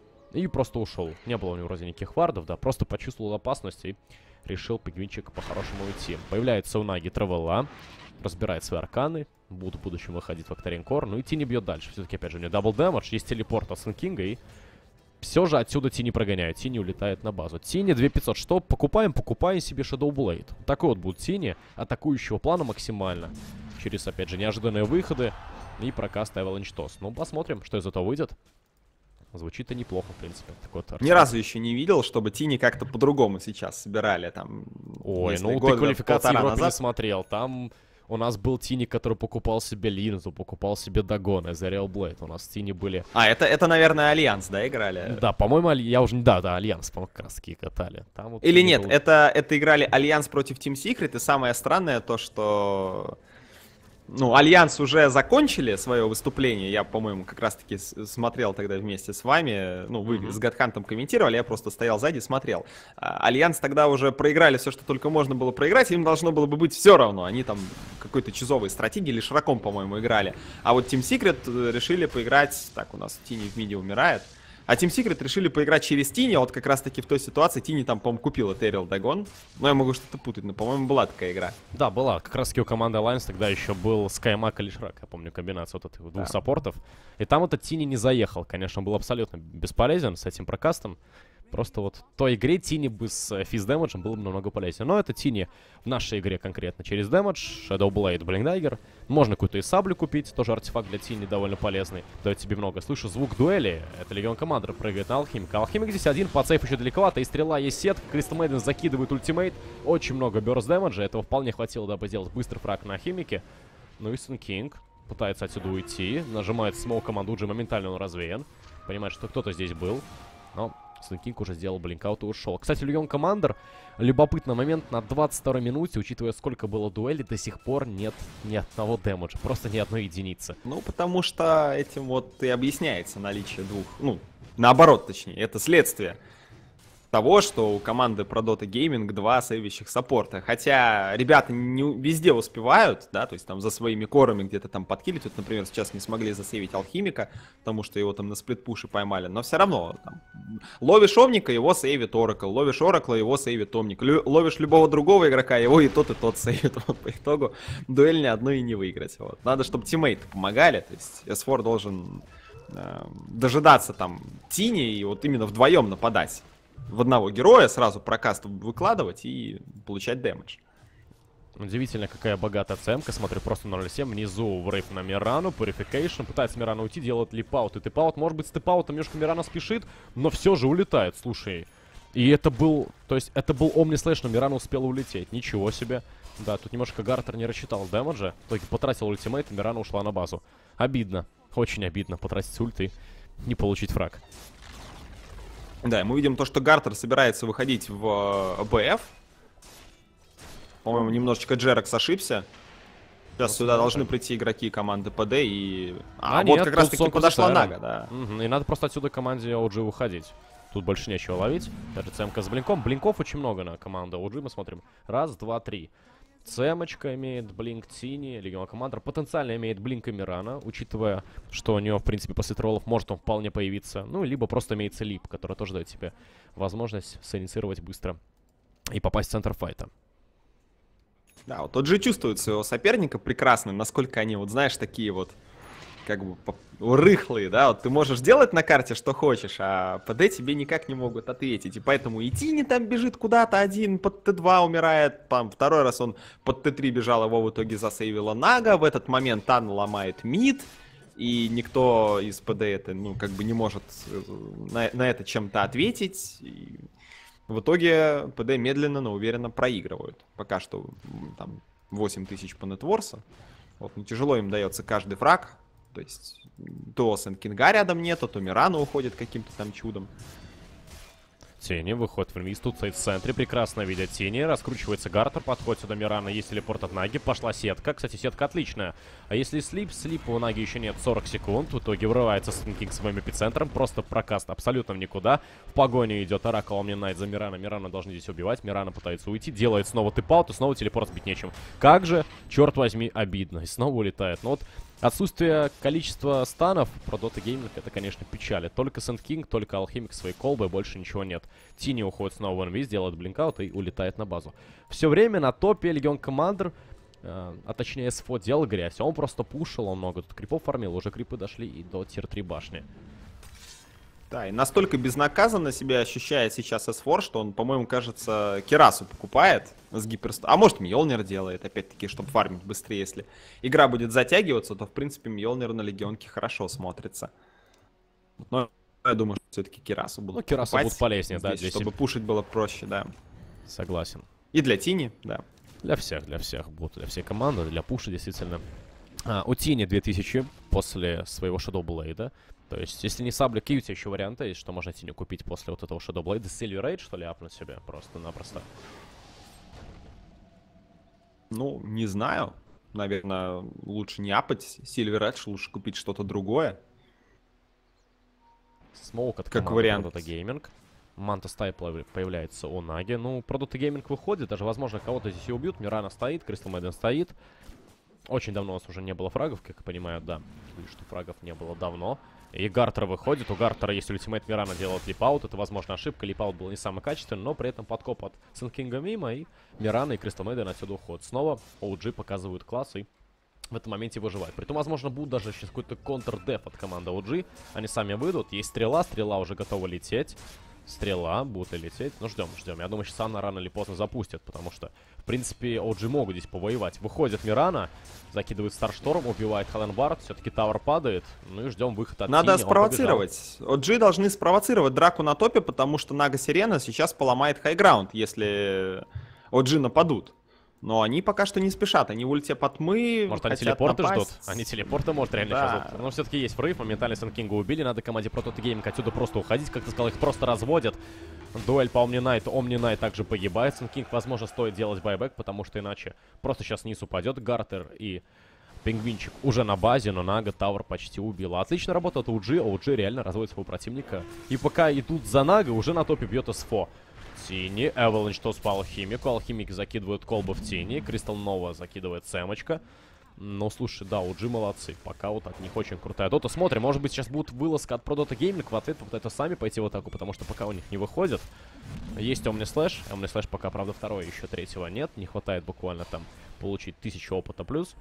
и просто ушел. Не было у него вроде никаких вардов, да, просто почувствовал опасность и решил пингвинчик по-хорошему уйти. Появляется у Наги Травелла, разбирает свои арканы, будут в будущем выходить в Octarine. Ну и Тини бьет дальше. Все-таки, опять же, у него дабл дэмэдж, есть телепорт от Сэн Кинга, и все же отсюда Тини прогоняют. Тини улетает на базу. Тини 2500. Что? Покупаем себе Shadow Blade. Такой вот будет Тини, атакующего плана максимально. Через, опять же, неожиданные выходы и прокаст Avalanche Toss. Ну, посмотрим, что из этого выйдет. Звучит-то неплохо, в принципе. Такой вот Ни разу еще не видел, чтобы Тини как-то по-другому сейчас собирали. Там, ой, ну ты квалификации Европы не смотрел. Там у нас был Тини, который покупал себе Линзу, покупал себе Дагона за Real Blade. У нас Тини были... А, это, наверное, Альянс, да, играли? Да, по-моему, я уже... Да, Альянс, по-моему, как раз таки катали. Там вот или нет, был... это играли Альянс против Team Secret, и самое странное то, что... Ну, Альянс уже закончили свое выступление. Я, по-моему, как раз-таки смотрел тогда вместе с вами. Ну, вы с Гадхантом комментировали, я просто стоял сзади и смотрел. Альянс тогда уже проиграли все, что только можно было проиграть. Им должно было бы быть все равно. Они там какой-то чизовой стратегии или широком, по-моему, играли. А вот Team Secret решили поиграть... Так, у нас Тини в миде умирает. А Team Secret решили поиграть через Тини. Вот как раз-таки в той ситуации Тини там, по-моему, купила Террил Дагон. Но я могу что-то путать, но, по-моему, была такая игра. Да, была. Как раз-таки у команды Alliance тогда еще был Скаймак или Шрак. Я помню комбинацию вот этих двух саппортов. И там этот Тини не заехал. Конечно, он был абсолютно бесполезен с этим прокастом. Просто вот в той игре Тини бы с физ-дэмэджем было бы намного полезнее. Но это Тини в нашей игре конкретно через дэмэдж. Shadow Blade, Блинкдайгер. Можно какую-то и саблю купить. Тоже артефакт для Тини довольно полезный. Дает тебе много. Слышу звук дуэли. Это Легион Командер прыгает на Алхимика. Алхимик здесь один. Под сейф еще далековато. И стрела есть сет. Кристал Мейден закидывает ультимейт. Очень много бёрст дэмэджа. Этого вполне хватило, дабы сделать быстрый фраг на Алхимике. Ну и Сэн Кинг пытается отсюда уйти. Нажимает смоук команду, уже моментально он развеян. Понимает, что кто-то здесь был. Но Сэн Кинг уже сделал блинкаут и ушел. Кстати, Легион Командер, любопытный момент, на 22-й минуте, учитывая, сколько было дуэлей, до сих пор нет ни одного дэмэджа. Просто ни одной единицы. Ну, потому что этим вот и объясняется наличие двух... Ну, наоборот, точнее, это следствие того, что у команды про Dota Gaming 2 сейвящих саппорта. Хотя ребята не везде успевают, да, то есть там за своими корами где-то там подкилить. Вот, например, сейчас не смогли засейвить Алхимика, потому что его там на сплитпуше поймали. Но все равно, там, ловишь Омника, его сейвит Оракл, ловишь Оракла, его сейвит Омник. Ловишь любого другого игрока, его и тот сейвит. Вот по итогу дуэль ни одной и не выиграть. Вот. Надо, чтобы тиммейты помогали, то есть S4 должен дожидаться там Тини и вот именно вдвоем нападать. В одного героя сразу прокаст выкладывать и получать дэмэдж. Удивительно, какая богатая ЦМ-ка. Смотрю, просто 0.7. Внизу врейв на Мирану. Purification. Пытается Мирана уйти, делает липаут и типаут. Может быть, с типаутом немножко Мирана спешит, но все же улетает, слушай. И это был... То есть, это был Омни Слэш, но Мирана успела улететь. Ничего себе. Да, тут немножко Гартер не рассчитал дэмэджа. В итоге потратил ультимейт, и Мирана ушла на базу. Обидно. Очень обидно потратить ульт и не получить фраг. Да, мы видим то, что Гартер собирается выходить в БФ. По-моему, немножечко Джеракс ошибся. Сейчас сюда должны прийти игроки команды ПД и... вот нет, как раз таки подошла Нага, да. И надо просто отсюда команде OG уходить. Тут больше нечего ловить. Даже ЦМК с блинком. Блинков очень много на команду OG, мы смотрим. Раз, два, три. ЦМочка имеет блинк Тини, Легион Командер. Потенциально имеет блинк и Мирана, учитывая, что у него, в принципе, после троллов может он вполне появиться. Ну, либо просто имеется лип, который тоже дает тебе возможность синициировать быстро и попасть в центр файта. Да, вот тот же чувствует своего соперника прекрасно, насколько они, вот знаешь, такие вот, как бы, рыхлые, да, вот ты можешь делать на карте, что хочешь, а ПД тебе никак не могут ответить, и поэтому и Тини там бежит куда-то один, под Т2 умирает, там, второй раз он под Т3 бежал, его в итоге засейвила Нага, в этот момент Тан ломает мид, и никто из ПД это, ну, как бы не может на это чем-то ответить, и в итоге ПД медленно, но уверенно проигрывают, пока что, там, 8000 по нетворсу, вот, ну, тяжело им дается каждый фраг. То есть, то Сэн Кинга рядом нету, то Мирана уходит каким-то там чудом. Тени выходит в инвиз, тут стоит в центре, прекрасно видят Тени, раскручивается Гартер, подходит сюда Мирана, есть телепорт от Наги, пошла сетка, кстати, сетка отличная. А если слип у Наги еще нет, 40 секунд, в итоге врывается Сэн Кинг своим эпицентром, просто прокаст абсолютно в никуда. В погоню идет Оракл, Омни Найт за Мирана, Мирана должны здесь убивать, Мирана пытается уйти, делает снова типаут, и снова телепорт сбить нечем. Как же, черт возьми, обидно, и снова улетает. Но вот отсутствие количества станов про Dota Gaming это, конечно, печалит. Только Сэн Кинг, только Алхимик своей колбой, больше ничего нет. Тини уходит снова в инвиз, делает блинкаут и улетает на базу. Все время на топе Легион Командер, а точнее СФО делал грязь. Он просто пушил, он много тут крипов фармил, уже крипы дошли и до тир-3 башни. Да, и настолько безнаказанно себя ощущает сейчас S4, что он, по-моему, кажется, Кирасу покупает с гиперстом. А может, Мьёлнир делает, опять-таки, чтобы фармить быстрее. Если игра будет затягиваться, то, в принципе, Мьёлнир на Легионке хорошо смотрится. Но я думаю, что все-таки Кирасу будут покупать. Кирасу будут полезнее, да, здесь, чтобы пушить было проще, да. Согласен. И для Тини, да. Для всех будут, для всей команды, для пуша, действительно. У Тини 2000 после своего Shadow Blade. То есть, если не сабля, какие у тебя еще варианты есть, что можно Тиню купить после вот этого Shadow Blade? Silver Rage, что ли, апнуть себе просто-напросто? Ну, не знаю. Наверное, лучше не апать Silver Edge, лучше купить что-то другое. Смоук от как вариант. Dota Gaming. Манта Стай появляется у Наги. Ну, про Dota Gaming выходит, даже, возможно, кого-то здесь и убьют. Мирана стоит, Crystal Maiden стоит. Очень давно у нас уже не было фрагов, как я понимаю, да. Что фрагов не было давно. И Гартер выходит. У Гартера, если ультимейт Мирана делает липаут, это, возможно, ошибка. Липаут был не самый качественный, но при этом подкоп от Сэн Кинга мимо, и Мирана и Crystal Maiden отсюда уходят. Снова OG показывают класс и в этом моменте выживают. Притом, возможно, будет даже сейчас какой-то контр-деф от команды OG. Они сами выйдут. Есть стрела уже готова лететь. Стрела будет лететь. Ну, ждем. Я думаю, сейчас она рано или поздно запустят, потому что, в принципе, OG могут здесь повоевать. Выходит Мирана, закидывает Старшторм, убивает Халенбард, все-таки тавер падает. Ну и ждем выхода от Надо Тини. спровоцировать. OG должны спровоцировать драку на топе, потому что Нага Сирена сейчас поломает хайграунд, если OG нападут. Но они пока что не спешат, они в ульте по тьмы. Может, они телепорты ждут? Они телепорты, может, реально сейчас ждут. Но все-таки есть врыв, моментально Сэн Кинга убили. Надо команде Prototo Gaming отсюда просто уходить. Как ты сказал, их просто разводят. Дуэль по Omni Knight также погибает. Сэн Кинг, возможно, стоит делать байбек, потому что иначе просто сейчас вниз упадет Гартер и Пингвинчик уже на базе, но Нага Тавр почти убила. Отлично работает OG, OG реально разводит своего противника. И пока идут за Нага, уже на топе бьет СФО. Тини, Эвеланч что по Алхимику. Алхимик закидывают колбу в Тини. Кристал Нова закидывает Сэмочка. Ну, слушай, да, OG молодцы. Пока вот от них очень крутая дота. Смотрим, может быть, сейчас будет вылазка от Prototo Gaming. В ответ вот это сами пойти в атаку, потому что пока у них не выходит. Есть Omni Slash. Omni Slash пока, правда, второй, еще третьего нет. Не хватает буквально там получить 1000 опыта плюс.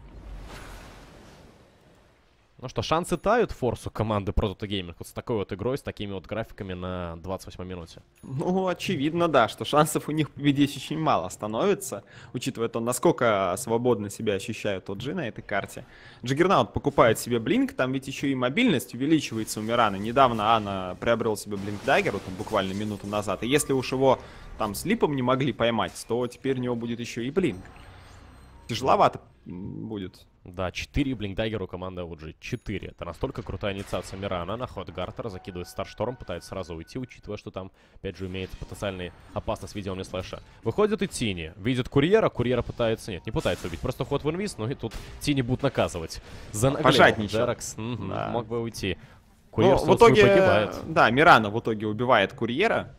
Ну что, шансы тают форсу команды Prototo Gaming вот с такой вот игрой, с такими вот графиками на 28 минуте? Ну, очевидно, да, что шансов у них победить очень мало становится, учитывая то, насколько свободно себя ощущают OG на этой карте. Джаггернаут покупает себе блинк, там ведь еще и мобильность увеличивается у Мирана. Недавно Анна приобрел себе блинк Даггер, там буквально минуту назад, и если уж его там с липом не могли поймать, то теперь у него будет еще и блинк. Тяжеловато будет. Да, 4 блинкдаггера у команды OG. 4. Это настолько крутая инициация Мирана. На ход Гартера закидывает Старшторм, пытается сразу уйти, учитывая, что там, опять же, имеет потенциальную опасность в виде Omni Слэша. Выходит и Тини. Видит Курьера. Курьера пытается... Нет, не пытается убить. Просто ход в инвиз, но и тут Тини будут наказывать. За пожадничал. Дерекс Да. мог бы уйти. Курьер в итоге погибает. Да, Мирана в итоге убивает Курьера.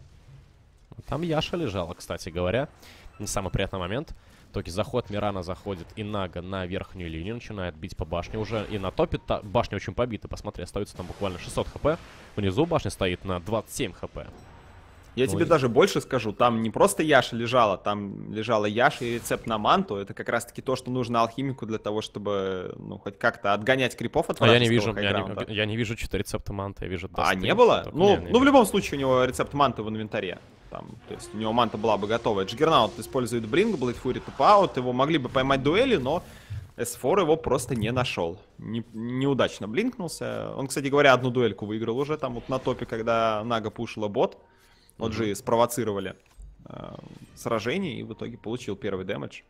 Там Яша лежала, кстати говоря. Не самый приятный момент. В итоге заход Мирана заходит и Нага на верхнюю линию, начинает бить по башне уже. И на топе башня очень побита. Посмотри, остается там буквально 600 хп. Внизу башня стоит на 27 хп. Я тебе даже больше скажу, там не просто Яша лежала, там лежала Яша и рецепт на манту. Это как раз таки то, что нужно алхимику для того, чтобы, ну, хоть как-то отгонять крипов от вражеского хайграунда. Я не вижу что-то рецепта манта, я вижу дасты. А, не было? Ну, в любом случае у него рецепт манты в инвентаре. Там, то есть у него манта была бы готова. Джаггернаут использует Блинк, Блейд Фури тупаут, его могли бы поймать дуэли, но S4 его просто не нашел. Неудачно блинкнулся. Он, кстати говоря, одну дуэльку выиграл уже там вот на топе, когда Нага пушила бот. Вот же спровоцировали сражение и в итоге получил первый дэмэдж.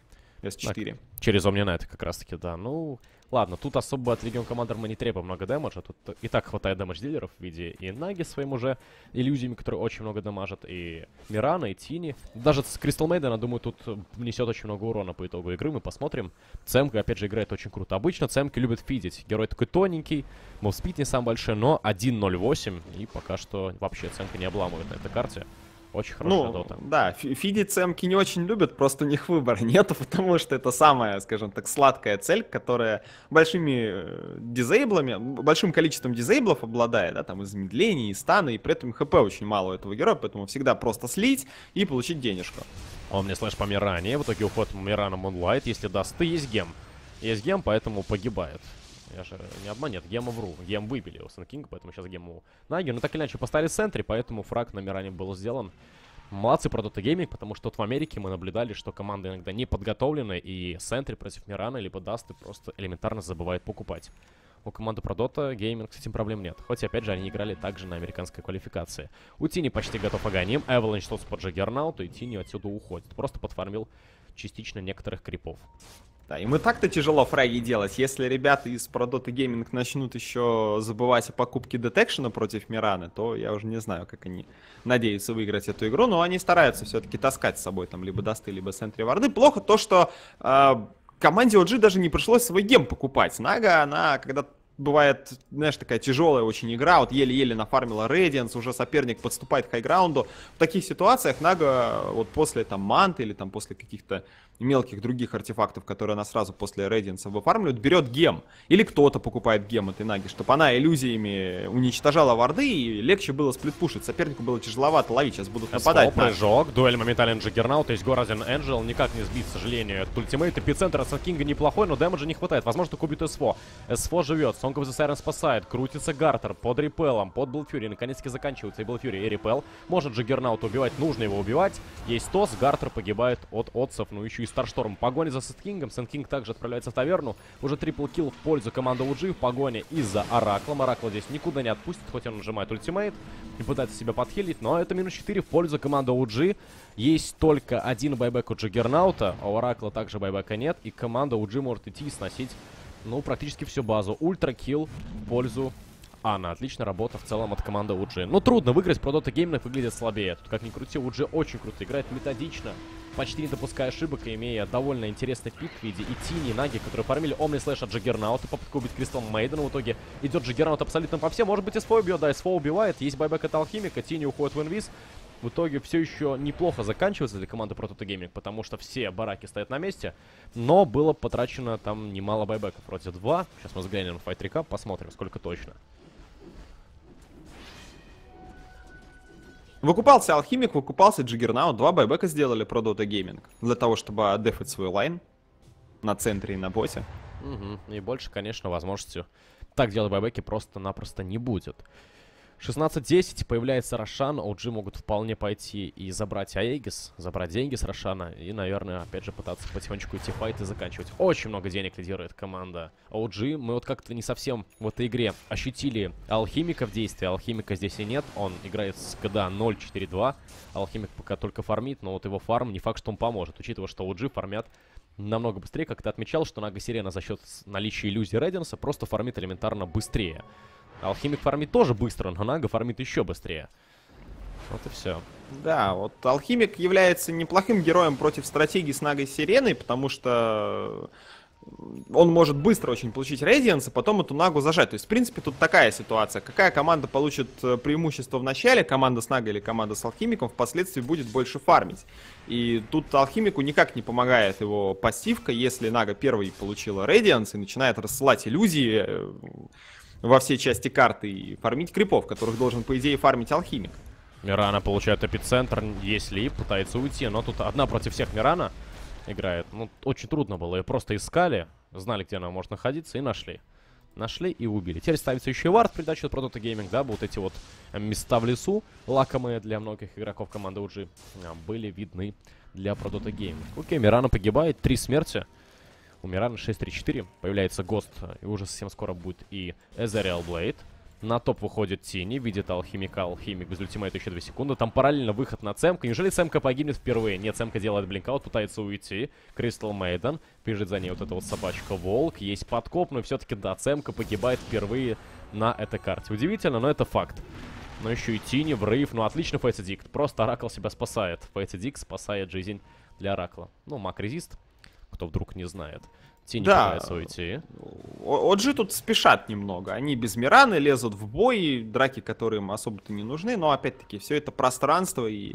S4. Через Omni Knight как раз таки, да. Ну, ладно, тут особо от Legion Commander мы не требуем много дэмэджа. Тут и так хватает дэмэдж-дилеров в виде и Наги своим уже иллюзиями, которые очень много дэмажат, и Мирана, и Тини. Даже с Crystal Maiden, думаю, тут несет очень много урона по итогу игры. Мы посмотрим. Цемка, опять же, играет очень круто. Обычно Цемки любят фидить. Герой такой тоненький, мувспид не самый большой, но 1.08. И пока что вообще Цемка не обламывает на этой карте. Очень хорошая дота. Да, фидить цемки не очень любят, просто у них выбора нету, потому что это самая, скажем так, сладкая цель, которая большими дизейблами, большим количеством дизейблов обладает, да, там и замедлений, и стана, и при этом хп очень мало у этого героя, поэтому всегда просто слить и получить денежку. Он мне слэш по Миране, в итоге уход Мирана Moonlight, если даст, ты есть гем. Есть гем, поэтому погибает. Я же не обману, нет, гема вру. Гем выбили у Сэн Кинга, поэтому сейчас гему Наги. Но так или иначе поставили в центре, поэтому фраг на Миране был сделан. Молодцы Prototo Gaming, потому что тут в Америке мы наблюдали, что команды иногда не подготовлены, и центре против Мирана либо Дасты просто элементарно забывает покупать. У команды Prototo Gaming с этим проблем нет. Хоть, опять же, они играли также на американской квалификации. У Тини почти готов Аганим, Эвеланч тот по Джаггернауту, и Тини отсюда уходит. Просто подфармил частично некоторых крипов. Да, им и так-то тяжело фраги делать. Если ребята из Prototo Gaming начнут еще забывать о покупке детекшена против Мираны, то я уже не знаю, как они надеются выиграть эту игру. Но они стараются все-таки таскать с собой там либо дасты, либо сентри варды. Плохо то, что команде OG даже не пришлось свой гем покупать. Нага, она когда бывает, знаешь, такая тяжелая очень игра, вот еле-еле нафармила Radiance, уже соперник подступает к хайграунду. В таких ситуациях Нага вот после там манты или там после каких-то мелких других артефактов, которые она сразу после Radiance выфармливает, берет гем. Или кто-то покупает гем этой Наги, чтобы она иллюзиями уничтожала варды и легче было сплитпушить. Сопернику было тяжеловато ловить, сейчас будут нападать. Прыжок, дуэль моментально Джаггернаут, то есть Горазин Энджел никак не сбит, к сожалению. Этот ультимейт, эпицентр от Сэн Кинга неплохой, но дэмэджа не хватает. Возможно, только убит СФО. СФО живет, Сон Song of the Siren спасает. Крутится Гартер под репелом, под Блфьюри. Наконец-таки заканчивается и Блфьюри, и репел. Может Джаггернаут убивать, нужно его убивать. Есть тос, Гартер погибает от отцев, ну еще и Старшторм. Погоня за Сэндкингом. Сэндкинг также отправляется в таверну. Уже трипл килл в пользу команды OG. В погоне из-за Ораклом. Оракла здесь никуда не отпустит, хоть он нажимает ультимейт и пытается себя подхилить. Но это минус 4 в пользу команды OG. Есть только один байбек у Джаггернаута, а у Оракла также байбека нет. И команда OG может идти и сносить, ну, практически всю базу. Ультракилл в пользу Анна. Отличная работа в целом от команды OG. Ну, трудно выиграть, про Dota Gaming выглядит слабее. Тут, как ни крути, OG очень круто играет, методично, почти не допуская ошибок, и имея довольно интересный пик в виде и Тини, и Наги, которые фармили Омни слэш от Джаггернаута. Попытка убить Кристал Мейдена. В итоге идет Джаггернаут абсолютно по всем. Может быть, СФО убьет, да, СФО убивает. Есть байбек от Алхимика, Тини уходит в инвиз. В итоге все еще неплохо заканчивается для команды Pro Toto Gaming, потому что все бараки стоят на месте, но было потрачено там немало байбеков. Вроде 2. Сейчас мы взглянем на Fight Recap, посмотрим, сколько точно. Выкупался Алхимик, выкупался Джаггернаут. 2 байбека сделали Pro Dota Gaming для того, чтобы отдефать свой лайн на центре и на боссе. И больше, конечно, возможностью так делать байбеки просто-напросто не будет. 16-10, появляется Рошан, OG могут вполне пойти и забрать Аегис, забрать деньги с Рошана и, наверное, опять же пытаться потихонечку идти файт и заканчивать. Очень много денег лидирует команда OG. Мы вот как-то не совсем в этой игре ощутили Алхимика в действии. Алхимика здесь и нет, он играет с КД 0-4-2. Алхимик пока только фармит, но вот его фарм не факт, что он поможет, учитывая, что OG фармят намного быстрее. Как ты отмечал, что Нага Сирена за счет наличия иллюзии Реденса просто фармит элементарно быстрее. Алхимик фармит тоже быстро, но Нага фармит еще быстрее. Вот и все. Да, вот Алхимик является неплохим героем против стратегии с Нагой Сиреной, потому что он может быстро очень получить Radiance, а потом эту Нагу зажать. То есть, в принципе, тут такая ситуация. Какая команда получит преимущество в начале, команда с Нагой или команда с Алхимиком, впоследствии будет больше фармить. И тут Алхимику никак не помогает его пассивка, если Нага первой получила Radiance и начинает рассылать иллюзии во все части карты и фармить крипов, которых должен, по идее, фармить Алхимик. Мирана получает эпицентр, если пытается уйти, но тут одна против всех Мирана играет. Ну, очень трудно было, ее просто искали, знали, где она может находиться, и нашли. Нашли и убили. Теперь ставится еще и вард в придачу от Pro Dota Gaming, да, вот эти вот места в лесу, лакомые для многих игроков команды OG, были видны для Pro Dota Gaming. Окей, Мирана погибает, 3 смерти. У Мирана 6-3-4, появляется Гост, и уже совсем скоро будет и Эзериал Блейд. На топ выходит Тини, видит Алхимика, Алхимик без ультимейта еще 2 секунды. Там параллельно выход на Цемка. Неужели Цемка погибнет впервые? Нет, Цемка делает блинкаут, пытается уйти. Кристал Мейден, бежит за ней вот эта вот собачка Волк. Есть подкоп, но все-таки, да, Цемка погибает впервые на этой карте. Удивительно, но это факт. Но еще и Тини, Врыв, ну отлично Фейсидикт. Просто Оракл себя спасает. Фейсидикт спасает жизнь для Оракла. Ну, маг-резист, кто вдруг не знает. Тини пытается уйти. OG тут спешат немного. Они без Мираны лезут в бой, драки, которые им особо-то не нужны. Но опять-таки, все это пространство, и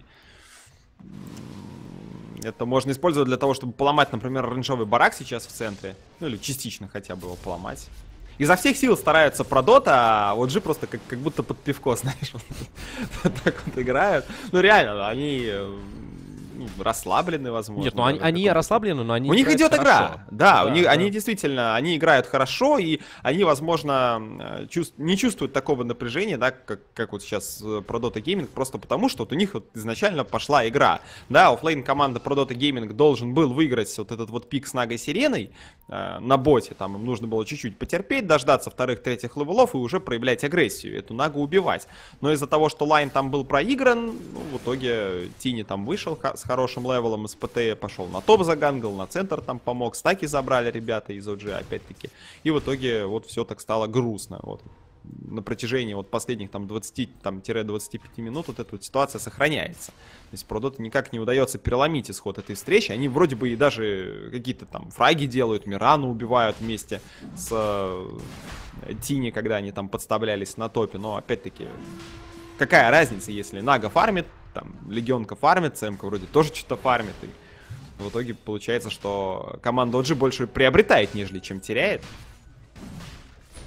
это можно использовать для того, чтобы поломать, например, оранжевый барак сейчас в центре. Ну или частично хотя бы его поломать. Изо всех сил стараются про Дота, а OG просто как будто под пивко, знаешь, вот так вот играют. Ну реально, они расслаблены, возможно. Нет, ну они расслаблены, но они у них идет игра. Да, у них, да. они действительно, они играют хорошо, и они, возможно, не чувствуют такого напряжения, да, как вот сейчас Pro Dota Gaming, просто потому, что вот у них вот изначально пошла игра. Да, оффлейн команда Pro Dota Gaming должен был выиграть вот этот вот пик с Нагой Сиреной на боте. Там им нужно было чуть-чуть потерпеть, дождаться вторых-третьих левелов и уже проявлять агрессию, эту Нагу убивать. Но из-за того, что лайн там был проигран, ну, в итоге Тини там вышел с хорошим левелом из ПТ, пошел на топ загангл, на центр там помог, стаки забрали ребята из OG опять-таки. И в итоге вот все так стало грустно. Вот. На протяжении вот последних там 20-25 минут вот эта вот ситуация сохраняется. То есть Pro Dota никак не удается переломить исход этой встречи. Они вроде бы и даже какие-то там фраги делают, Мирану убивают вместе с Тини, когда они там подставлялись на топе. Но опять-таки, какая разница, если Нага фармит, там Легионка фармит, Цемка вроде тоже что-то фармит. И в итоге получается, что команда OG больше приобретает, нежели чем теряет.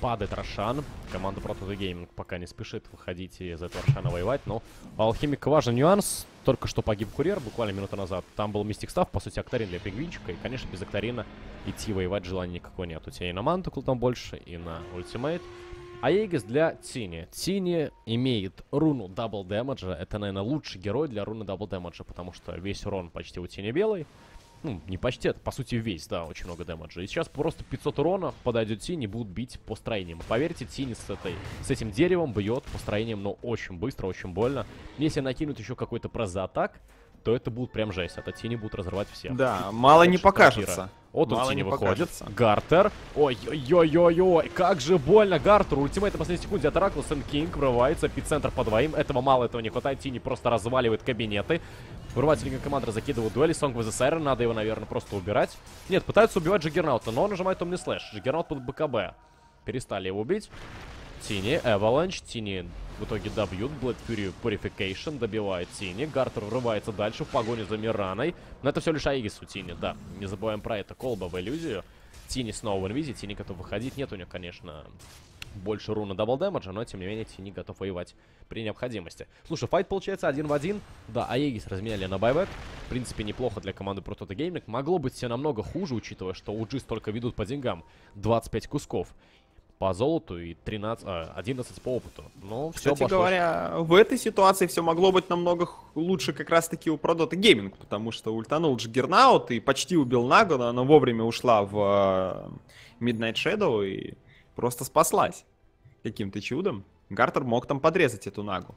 падает Рошан. Команда Proto The Gaming пока не спешит выходить из этого Рошана воевать, но у Алхимика важный нюанс. Только что погиб Курьер буквально минуту назад. Там был Мистик Став, по сути, Акторин для Пингвинчика. И, конечно, без Акторина идти воевать желания никакого нет. У тебя и на Мантукл там больше, и на Ультимейт. Аегис для Тини. Тини имеет руну дабл дэмэджа. Это, наверное, лучший герой для руны дабл дэмэджа, потому что весь урон почти у Тини белый. Ну, не почти, это по сути весь, да, очень много дэмэджа. И сейчас просто 500 урона подойдет Тини, будут бить по строениям. Поверьте, Тини с этим деревом бьет по строениям, но очень быстро, очень больно. Если накинут еще какой-то пресс-атак, то это будет прям жесть. Это Тини будут разрывать всех. Да, мало не покажется. Вот тут Тини выходит. Гартер. Ой-ой-ой-ой-ой. Как же больно Гартеру. Ультимейт на последней секунде от Оракла. Сэн Кинг врывается. Эпицентр по двоим. Этого мало, этого не хватает. Тини просто разваливает кабинеты. Вырывается Лига Командер, закидывают дуэли. Сонг vs Сайрен. Надо его, наверное, просто убирать. Нет, пытаются убивать Джаггернаута, но он нажимает Омни Слэш. Джаггернаут под БКБ. Перестали его убить. Тини, Эваланч. Тини в итоге добьют. Blood Fury Purification добивает Тини. Гартер врывается дальше в погоне за Мираной. Но это все лишь Аегис у Тини, да. Не забываем про это. Колба в иллюзию. Тини снова в инвизе. Тини готов выходить. Нет у него, конечно, больше руна дабл дэмэджа, но тем не менее Тини готов воевать при необходимости. Слушай, файт получается 1 в 1. Да, Аегис разменяли на байбек. В принципе, неплохо для команды Proto The Gaming. Могло быть все намного хуже, учитывая, что OG столько ведут по деньгам. 25 кусков по золоту и 11 по опыту. Но все Кстати говоря, в этой ситуации все могло быть намного лучше как раз-таки у Proto The Gaming, потому что ультанул Джаггернаут и почти убил Нагу, но она вовремя ушла в Midnight Shadow и просто спаслась каким-то чудом. Гартер мог там подрезать эту Нагу.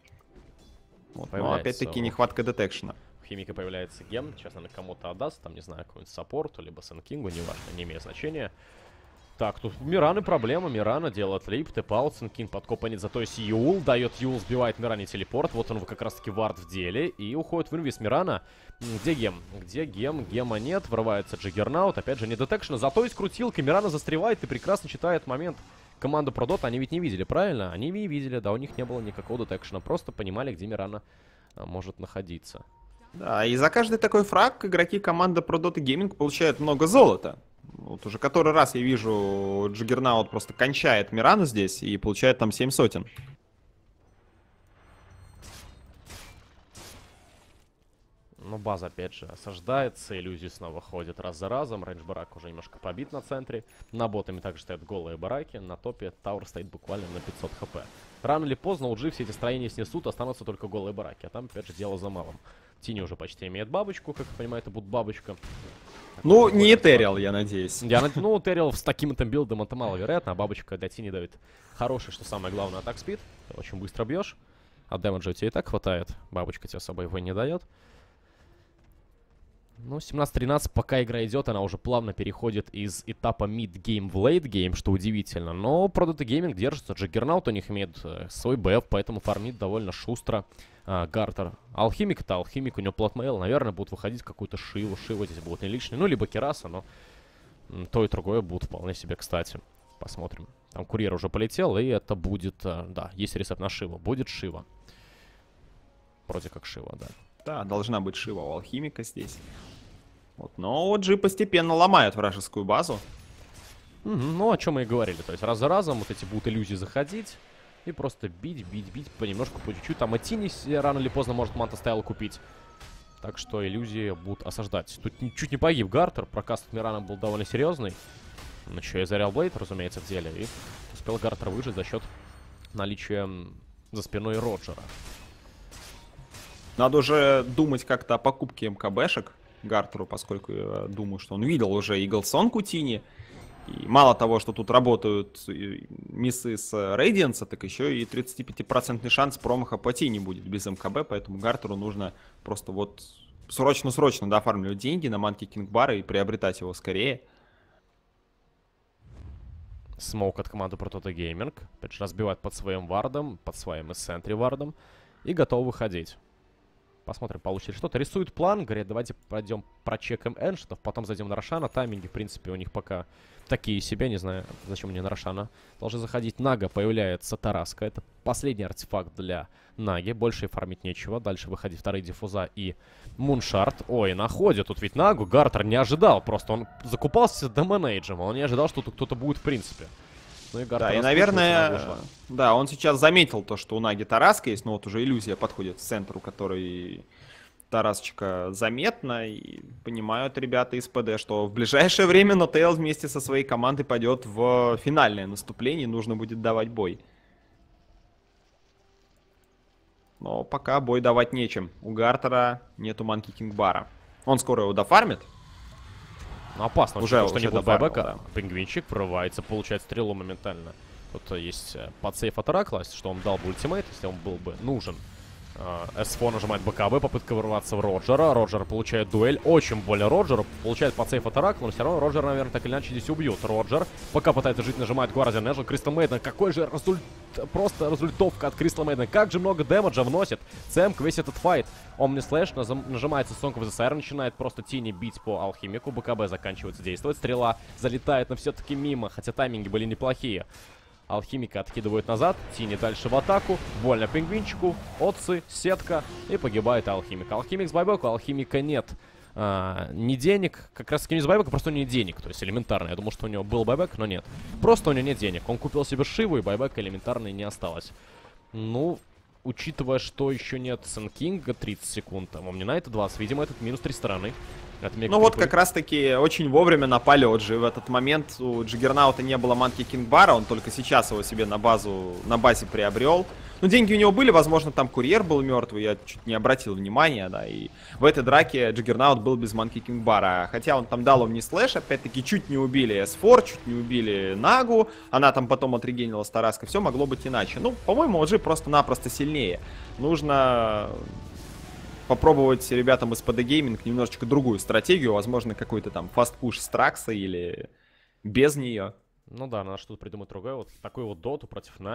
Вот, но опять-таки нехватка детекшена. В Химике появляется гем, сейчас, наверное, кому-то отдаст, там, не знаю, какому-нибудь саппорту, либо Сэн Кингу, неважно, не имеет значения. Так, тут у Мираны проблема. Мирана делает лип, тэп-аут, Сэн Кинг подкопанит, зато есть Юл, дает Юл, сбивает Миране телепорт. Вот он как раз-таки вард в деле и уходит в инвиз. Мирана. Где гем? Где гем? Гема нет, врывается Джаггернаут, опять же не детекшена, зато есть крутилка, Мирана застревает и прекрасно читает момент. Команду Продот они ведь не видели, правильно? Они не видели, да, у них не было никакого детекшена, просто понимали, где Мирана может находиться. Да, и за каждый такой фраг игроки команды Proto Gaming получают много золота. Вот уже который раз я вижу, Джаггернаут просто кончает Мирану здесь и получает там 7 сотен. Ну, база, опять же, осаждается, иллюзии снова ходят раз за разом, рейндж барак уже немножко побит на центре, на ботами также стоят голые бараки, на топе Тауэр стоит буквально на 500 хп. Рано или поздно OG все эти строения снесут, останутся только голые бараки, а там, опять же, дело за малым. Тини уже почти имеет бабочку, как я понимаю, это будет бабочка. Ну, не Этериал, я надеюсь. Ну, Этериал с таким-то билдом это маловероятно, а бабочка для Тини дает хороший, что самое главное, атак спид. Ты очень быстро бьешь, а дэмэджа у тебя и так хватает, бабочка тебе с собой его не дает. Ну, 17-13, пока игра идет, она уже плавно переходит из этапа mid-game в late-game, что удивительно. Но Proto Gaming держится, Джаггернаут у них имеет свой БФ, поэтому фармит довольно шустро Гартер. Алхимик-то, Алхимик, у него платмейл, наверное, будут выходить какую-то Шиву. Шива здесь будет не лишний, ну, либо Кераса, но то и другое будут вполне себе кстати. Посмотрим. Там Курьер уже полетел, и это будет, да, есть рецепт на Шиву. Будет Шива. Вроде как Шива, да. Да, должна быть Шива у Алхимика здесь. Вот, но OG постепенно ломают вражескую базу. Ну, о чем мы и говорили. То есть раз за разом вот эти будут иллюзии заходить и просто бить понемножку, по чуть-чуть. Там и Тини рано или поздно может Манта Стайл купить. Так что иллюзии будут осаждать. Тут чуть не погиб Гартер. Прокаст от Мирана был довольно серьезный. Но еще и Зарял Блейд, разумеется, в деле. И успел Гартер выжить за счет наличия за спиной Роджера. Надо уже думать как-то о покупке МКБшек Гартеру, поскольку я думаю, что он видел уже Иглсон Кутини. И мало того, что тут работают миссы с Рейдианса, так еще и 35% шанс промаха по Тини будет без МКБ, поэтому Гартеру нужно просто вот срочно дооформливать деньги на Манки Кингбара и приобретать его скорее. Смоук от команды Proto Gaming. Опять же, разбивает под своим вардом, под своим эссентри вардом. И готов выходить. Посмотрим, получится ли что-то. Рисует план, говорят, давайте пройдем, прочекаем эншетов, потом зайдем на Рошана. Тайминги, в принципе, у них пока такие себе, не знаю, зачем мне на Рошана. Должен заходить Нага, появляется Тараска. Это последний артефакт для Наги, больше и фармить нечего. Дальше выходит вторые диффуза и Муншард. Ой, находит тут ведь Нагу, Гартер не ожидал, просто он закупался демонейджем, он не ожидал, что тут кто-то будет в принципе. Ну и Гард Да, и, раскручивается, наверное, вышла. да, он сейчас заметил то, что у Наги Тараска есть, но вот уже иллюзия подходит к центру, который Тарасочка заметна, и понимают ребята из ПД, что в ближайшее время Нотейл вместе со своей командой пойдет в финальное наступление, нужно будет давать бой. Но пока бой давать нечем. У Гартера нету Манки Кинг-бара. Он скоро его дофармит. Ну, опасно, Уже что не было дофармил, байбека. да. Пингвинчик прорывается, получает стрелу моментально. Тут есть подсейф от Оракла, что он дал бы ультимейт, если он был бы нужен. S4 нажимает БКБ, попытка ворваться в Роджера. Роджер получает дуэль. Очень больно Роджеру. Получает подсейф от Оракла, но все равно Роджер, наверное, так или иначе здесь убьют. Роджер пока пытается жить, нажимает Guardian Angel. Кристал Мейден. Какой же просто результовка от Кристал Мейдена. Как же много дэмэджа вносит Цемк весь этот файт. Омни Слэш нажимается Song of the Siren, начинает просто Тини бить по алхимику. БКБ заканчивается действовать. Стрела залетает, но все-таки мимо, хотя тайминги были неплохие. Алхимика откидывают назад, Тини дальше в атаку, больно пингвинчику, отцы, сетка, и погибает алхимик. Алхимик с байбеку, алхимика нет. Ни денег, как раз таки не с байбека, просто у него нет денег, то есть элементарно. Я думал, что у него был байбек, но нет. Просто у него нет денег. Он купил себе Шиву, и байбека элементарно не осталось. Ну, учитывая, что еще нет Сенкинга 30 секунд, а Omni Knight 20, видимо, этот минус 3 стороны. Ну вот как раз таки очень вовремя напали Оджи. В этот момент у Джиггернаута не было Манки Кинг-бара, он только сейчас его себе на базе приобрел. Ну, деньги у него были, возможно, там курьер был мертвый, я чуть не обратил внимания, да, и в этой драке Джиггернаут был без Манки Кинг-бара. Хотя он там дал Омни Слэш, опять-таки, чуть не убили S4, чуть не убили Нагу, она там потом отрегенилась Тараска, все могло быть иначе. Ну, по-моему, Оджи просто-напросто сильнее. Нужно попробовать ребятам из PD Gaming немножечко другую стратегию, возможно, какой-то там фаст-пуш с Тракса или без нее. Ну да, надо что-то придумать другое. Вот такой вот доту против Наги.